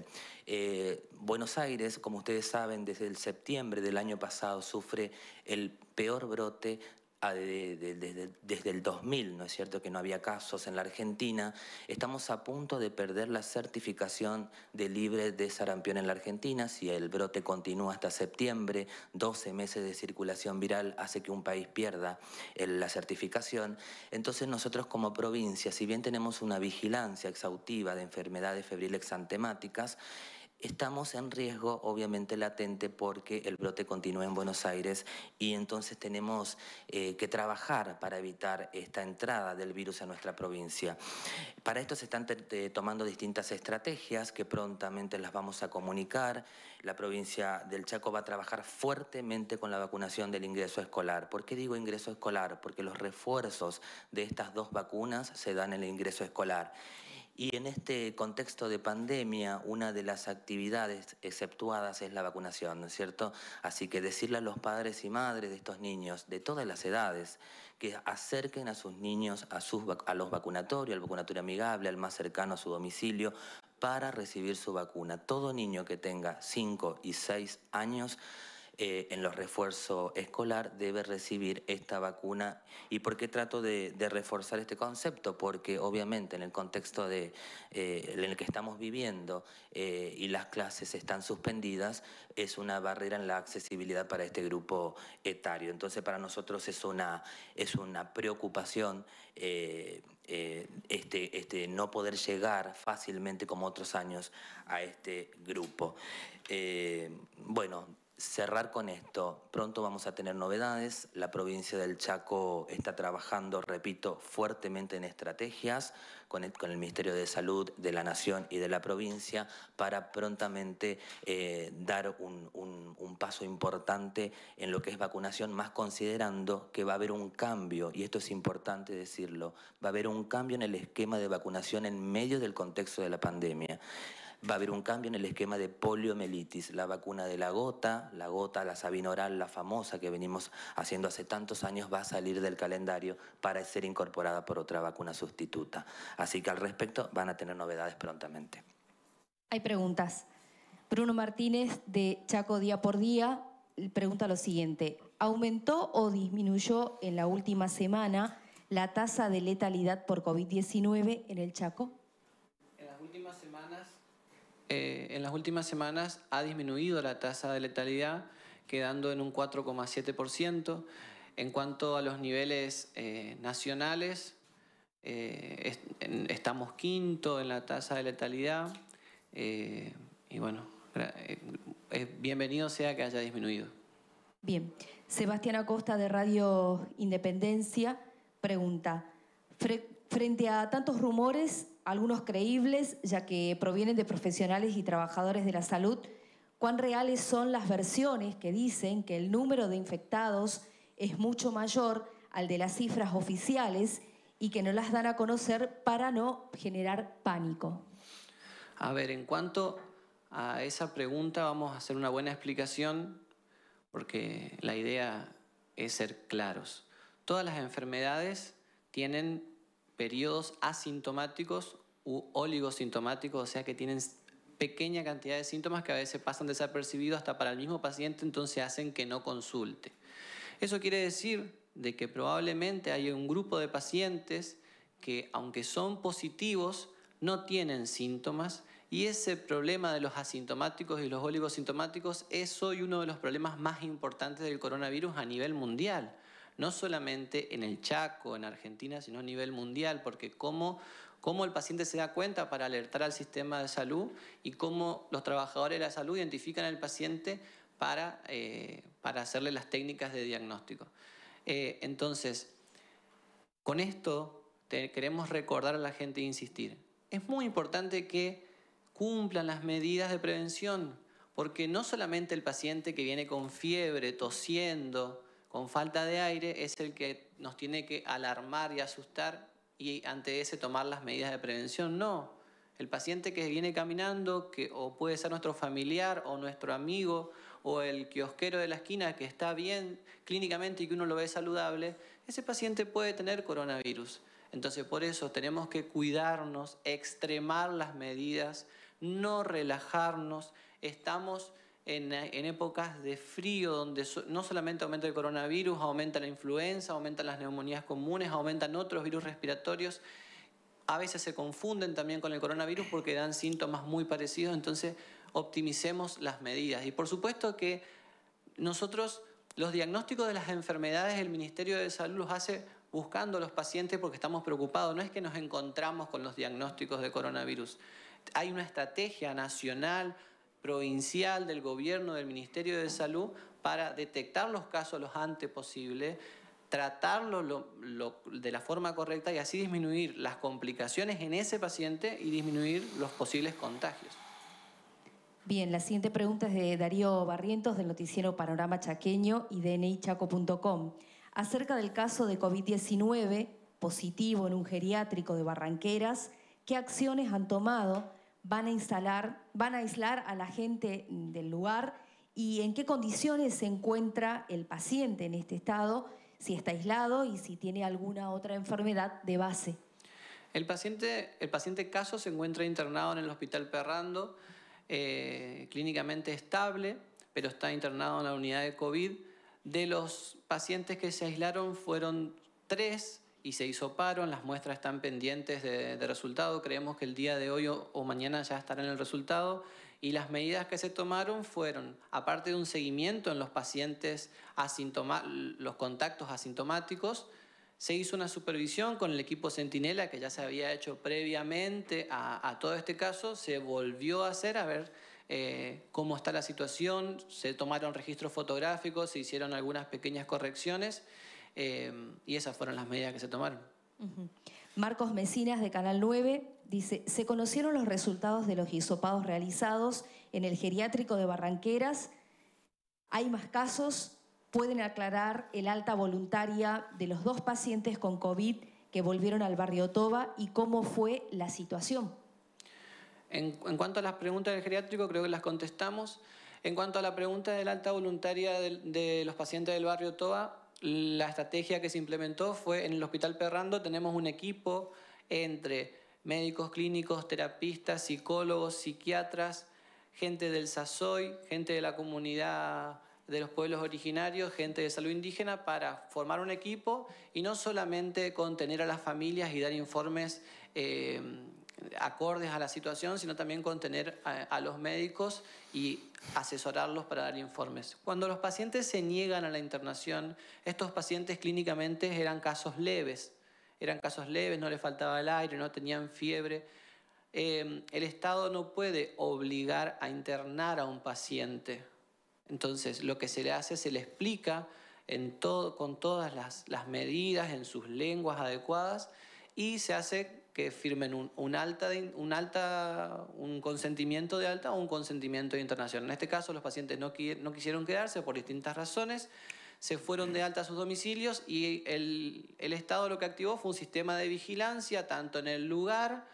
Eh, Buenos Aires, como ustedes saben, desde el septiembre del año pasado sufre el peor brote de, de, de, de, desde el dos mil, ¿no es cierto?, que no había casos en la Argentina. Estamos a punto de perder la certificación de libre de sarampión en la Argentina. Si el brote continúa hasta septiembre, doce meses de circulación viral hace que un país pierda el, la certificación. Entonces nosotros como provincia, si bien tenemos una vigilancia exhaustiva de enfermedades febriles exantemáticas, estamos en riesgo, obviamente latente, porque el brote continúa en Buenos Aires y entonces tenemos eh, que trabajar para evitar esta entrada del virus a nuestra provincia. Para esto se están tomando distintas estrategias que prontamente las vamos a comunicar. La provincia del Chaco va a trabajar fuertemente con la vacunación del ingreso escolar. ¿Por qué digo ingreso escolar? Porque los refuerzos de estas dos vacunas se dan en el ingreso escolar. Y en este contexto de pandemia, una de las actividades exceptuadas es la vacunación, ¿no es cierto? Así que decirle a los padres y madres de estos niños, de todas las edades, que acerquen a sus niños a, sus, a los vacunatorios, al vacunatorio amigable, al más cercano a su domicilio, para recibir su vacuna. Todo niño que tenga cinco y seis años Eh, en los refuerzos escolar debe recibir esta vacuna. ¿Y por qué trato de, de reforzar este concepto? Porque obviamente en el contexto de, eh, en el que estamos viviendo eh, y las clases están suspendidas, es una barrera en la accesibilidad para este grupo etario. Entonces para nosotros es una, es una preocupación eh, eh, este, este no poder llegar fácilmente como otros años a este grupo. Eh, bueno, cerrar con esto, pronto vamos a tener novedades. La provincia del Chaco está trabajando, repito, fuertemente en estrategias con el, con el Ministerio de Salud de la Nación y de la provincia para prontamente eh, dar un, un, un paso importante en lo que es vacunación, más considerando que va a haber un cambio, y esto es importante decirlo, va a haber un cambio en el esquema de vacunación en medio del contexto de la pandemia. Va a haber un cambio en el esquema de poliomielitis, la vacuna de la gota, la gota, la sabinoral, la famosa que venimos haciendo hace tantos años, va a salir del calendario para ser incorporada por otra vacuna sustituta. Así que al respecto van a tener novedades prontamente. Hay preguntas. Bruno Martínez de Chaco Día por Día pregunta lo siguiente: ¿aumentó o disminuyó en la última semana la tasa de letalidad por COVID diecinueve en el Chaco? En las últimas semanas Eh, en las últimas semanas ha disminuido la tasa de letalidad, quedando en un cuatro coma siete por ciento. En cuanto a los niveles eh, nacionales, eh, est en, estamos quinto en la tasa de letalidad eh, y bueno, eh, bienvenido sea que haya disminuido. Bien. Sebastián Acosta de Radio Independencia pregunta: Fre frente a tantos rumores, algunos creíbles, ya que provienen de profesionales y trabajadores de la salud, ¿cuán reales son las versiones que dicen que el número de infectados es mucho mayor al de las cifras oficiales y que no las dan a conocer para no generar pánico? A ver, en cuanto a esa pregunta vamos a hacer una buena explicación, porque la idea es ser claros. Todas las enfermedades tienen periodos asintomáticos u oligosintomáticos, o sea que tienen pequeña cantidad de síntomas que a veces pasan desapercibidos hasta para el mismo paciente, entonces hacen que no consulte. Eso quiere decir de que probablemente hay un grupo de pacientes que, aunque son positivos, no tienen síntomas, y ese problema de los asintomáticos y los oligosintomáticos es hoy uno de los problemas más importantes del coronavirus a nivel mundial. No solamente en el Chaco, en Argentina, sino a nivel mundial, porque cómo, cómo el paciente se da cuenta para alertar al sistema de salud y cómo los trabajadores de la salud identifican al paciente para, eh, para hacerle las técnicas de diagnóstico. Eh, entonces, con esto te, queremos recordar a la gente e insistir. Es muy importante que cumplan las medidas de prevención, porque no solamente el paciente que viene con fiebre, tosiendo, con falta de aire, es el que nos tiene que alarmar y asustar y ante ese tomar las medidas de prevención. No, el paciente que viene caminando, que, o puede ser nuestro familiar o nuestro amigo o el kiosquero de la esquina que está bien clínicamente y que uno lo ve saludable, ese paciente puede tener coronavirus. Entonces, por eso tenemos que cuidarnos, extremar las medidas, no relajarnos. Estamos en, en épocas de frío donde so, no solamente aumenta el coronavirus, aumenta la influenza, aumentan las neumonías comunes, aumentan otros virus respiratorios. A veces se confunden también con el coronavirus porque dan síntomas muy parecidos, entonces optimicemos las medidas. Y por supuesto que nosotros los diagnósticos de las enfermedades el Ministerio de Salud los hace buscando a los pacientes porque estamos preocupados. No es que nos encontramos con los diagnósticos de coronavirus. Hay una estrategia nacional, provincial, del gobierno, del Ministerio de Salud para detectar los casos lo antes posible, tratarlo lo, lo, de la forma correcta y así disminuir las complicaciones en ese paciente y disminuir los posibles contagios. Bien, la siguiente pregunta es de Darío Barrientos del noticiero Panorama Chaqueño y de N I Chaco punto com. Acerca del caso de COVID diecinueve positivo en un geriátrico de Barranqueras, ¿qué acciones han tomado? ¿Van a instalar, van a aislar a la gente del lugar? ¿Y en qué condiciones se encuentra el paciente en este estado? Si está aislado y si tiene alguna otra enfermedad de base. El paciente, el paciente caso se encuentra internado en el Hospital Perrando, eh, clínicamente estable, pero está internado en la unidad de COVID. De los pacientes que se aislaron fueron tres y se hisoparon, las muestras están pendientes de, de resultado. Creemos que el día de hoy o, o mañana ya estarán en el resultado. Y las medidas que se tomaron fueron, aparte de un seguimiento en los pacientes asintomáticos, los contactos asintomáticos, se hizo una supervisión con el equipo Centinela que ya se había hecho previamente a, a todo este caso, se volvió a hacer a ver eh, cómo está la situación, se tomaron registros fotográficos, se hicieron algunas pequeñas correcciones eh, y esas fueron las medidas que se tomaron. Uh-huh. Marcos Mesinas de Canal nueve dice, se conocieron los resultados de los hisopados realizados en el geriátrico de Barranqueras. ¿Hay más casos? ¿Pueden aclarar el alta voluntaria de los dos pacientes con COVID que volvieron al barrio Toba y cómo fue la situación? En, en cuanto a las preguntas del geriátrico, creo que las contestamos. En cuanto a la pregunta del alta voluntaria de, de los pacientes del barrio Toba, la estrategia que se implementó fue en el Hospital Perrando tenemos un equipo entre médicos clínicos, terapistas, psicólogos, psiquiatras, gente del SASOI, gente de la comunidad de los pueblos originarios, gente de salud indígena, para formar un equipo y no solamente contener a las familias y dar informes eh, acordes a la situación, sino también contener a, a los médicos y asesorarlos para dar informes. Cuando los pacientes se niegan a la internación, estos pacientes clínicamente eran casos leves, eran casos leves, no les faltaba el aire, no tenían fiebre. Eh, el Estado no puede obligar a internar a un paciente. Entonces, lo que se le hace, se le explica en todo, con todas las, las medidas, en sus lenguas adecuadas, y se hace que firmen un, un, alta de, un, alta, un consentimiento de alta o un consentimiento de internación. En este caso, los pacientes no, no quisieron quedarse por distintas razones, se fueron de alta a sus domicilios y el, el Estado lo que activó fue un sistema de vigilancia, tanto en el lugar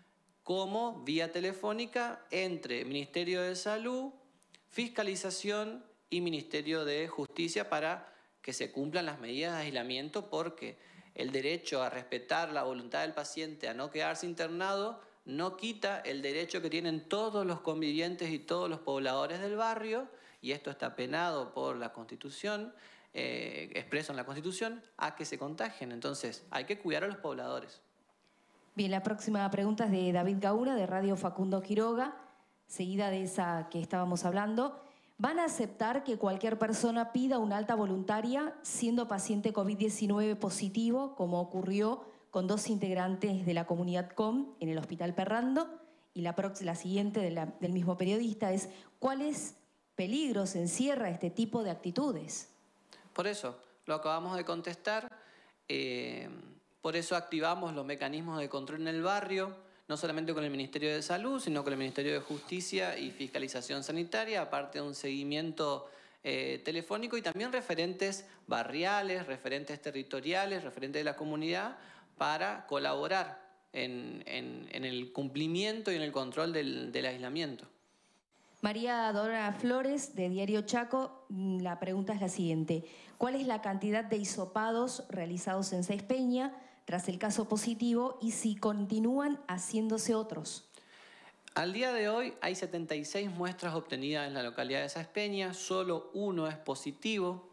como vía telefónica, entre Ministerio de Salud, Fiscalización y Ministerio de Justicia para que se cumplan las medidas de aislamiento, porque el derecho a respetar la voluntad del paciente a no quedarse internado no quita el derecho que tienen todos los convivientes y todos los pobladores del barrio, y esto está penado por la Constitución, eh, expreso en la Constitución a que se contagien. Entonces, hay que cuidar a los pobladores. Bien, la próxima pregunta es de David Gauna, de Radio Facundo Quiroga, seguida de esa que estábamos hablando. ¿Van a aceptar que cualquier persona pida una alta voluntaria siendo paciente COVID diecinueve positivo, como ocurrió con dos integrantes de la comunidad C O M en el Hospital Perrando? Y la, la siguiente de la, del mismo periodista es, ¿cuáles peligros encierra este tipo de actitudes? Por eso, lo acabamos de contestar, eh, por eso activamos los mecanismos de control en el barrio, no solamente con el Ministerio de Salud, sino con el Ministerio de Justicia y Fiscalización Sanitaria, aparte de un seguimiento eh, telefónico y también referentes barriales, referentes territoriales, referentes de la comunidad, para colaborar en, en, en el cumplimiento y en el control del, del aislamiento. María Dora Flores, de Diario Chaco, la pregunta es la siguiente. ¿Cuál es la cantidad de hisopados realizados en Sáenz Peña tras el caso positivo y si continúan haciéndose otros? Al día de hoy hay setenta y seis muestras obtenidas en la localidad de Sáenz Peña, solo uno es positivo.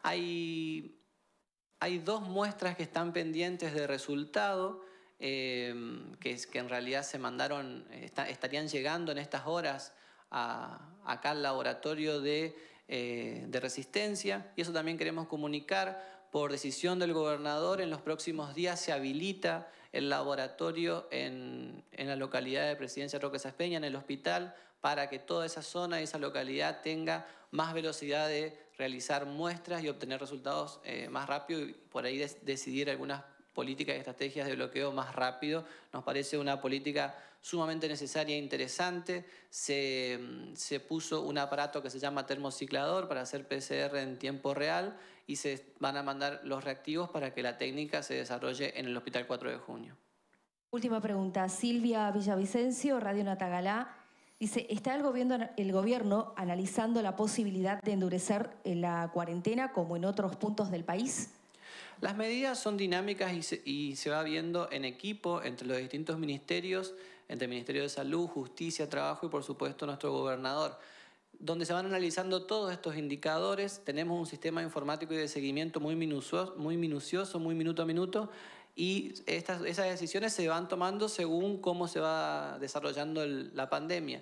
Hay, hay dos muestras que están pendientes de resultado, eh, que, es, que en realidad se mandaron, está, estarían llegando en estas horas a, acá al laboratorio de, eh, de resistencia, y eso también queremos comunicar. Por decisión del gobernador, en los próximos días se habilita el laboratorio en, en la localidad de Presidencia Roque Sáenz Peña, en el hospital, para que toda esa zona y esa localidad tenga más velocidad de realizar muestras y obtener resultados eh, más rápido y por ahí des, decidir algunas políticas y estrategias de bloqueo más rápido. Nos parece una política sumamente necesaria e interesante. Se, se puso un aparato que se llama termociclador para hacer P C R en tiempo real y se van a mandar los reactivos para que la técnica se desarrolle en el Hospital cuatro de junio. Última pregunta. Silvia Villavicencio, Radio Natagalá, dice, ¿está el gobierno, el gobierno analizando la posibilidad de endurecer la cuarentena como en otros puntos del país? Las medidas son dinámicas y se, y se va viendo en equipo entre los distintos ministerios, entre el Ministerio de Salud, Justicia, Trabajo y por supuesto nuestro gobernador, donde se van analizando todos estos indicadores. Tenemos un sistema informático y de seguimiento muy minucioso, muy, minucioso, muy minuto a minuto, y estas, esas decisiones se van tomando según cómo se va desarrollando el, la pandemia.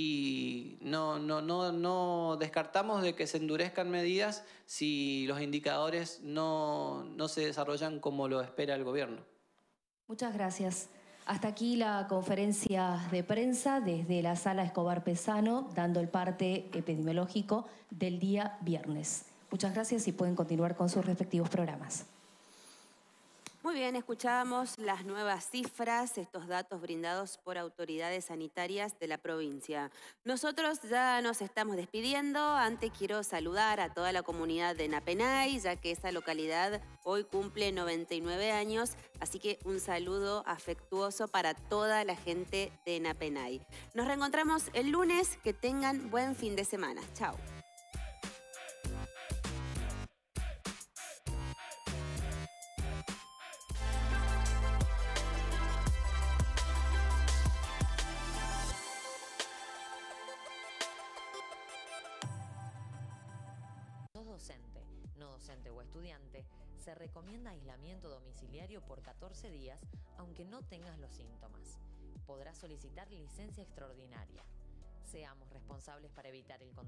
Y no, no, no, no descartamos de que se endurezcan medidas si los indicadores no, no se desarrollan como lo espera el gobierno. Muchas gracias. Hasta aquí la conferencia de prensa desde la Sala Escobar Pesano, dando el parte epidemiológico del día viernes. Muchas gracias y pueden continuar con sus respectivos programas. Muy bien, escuchábamos las nuevas cifras, estos datos brindados por autoridades sanitarias de la provincia. Nosotros ya nos estamos despidiendo. Antes quiero saludar a toda la comunidad de Napenay, ya que esa localidad hoy cumple noventa y nueve años, así que un saludo afectuoso para toda la gente de Napenay. Nos reencontramos el lunes, que tengan buen fin de semana. Chao. Docente, no docente o estudiante, se recomienda aislamiento domiciliario por catorce días, aunque no tengas los síntomas. Podrás solicitar licencia extraordinaria. Seamos responsables para evitar el contagio.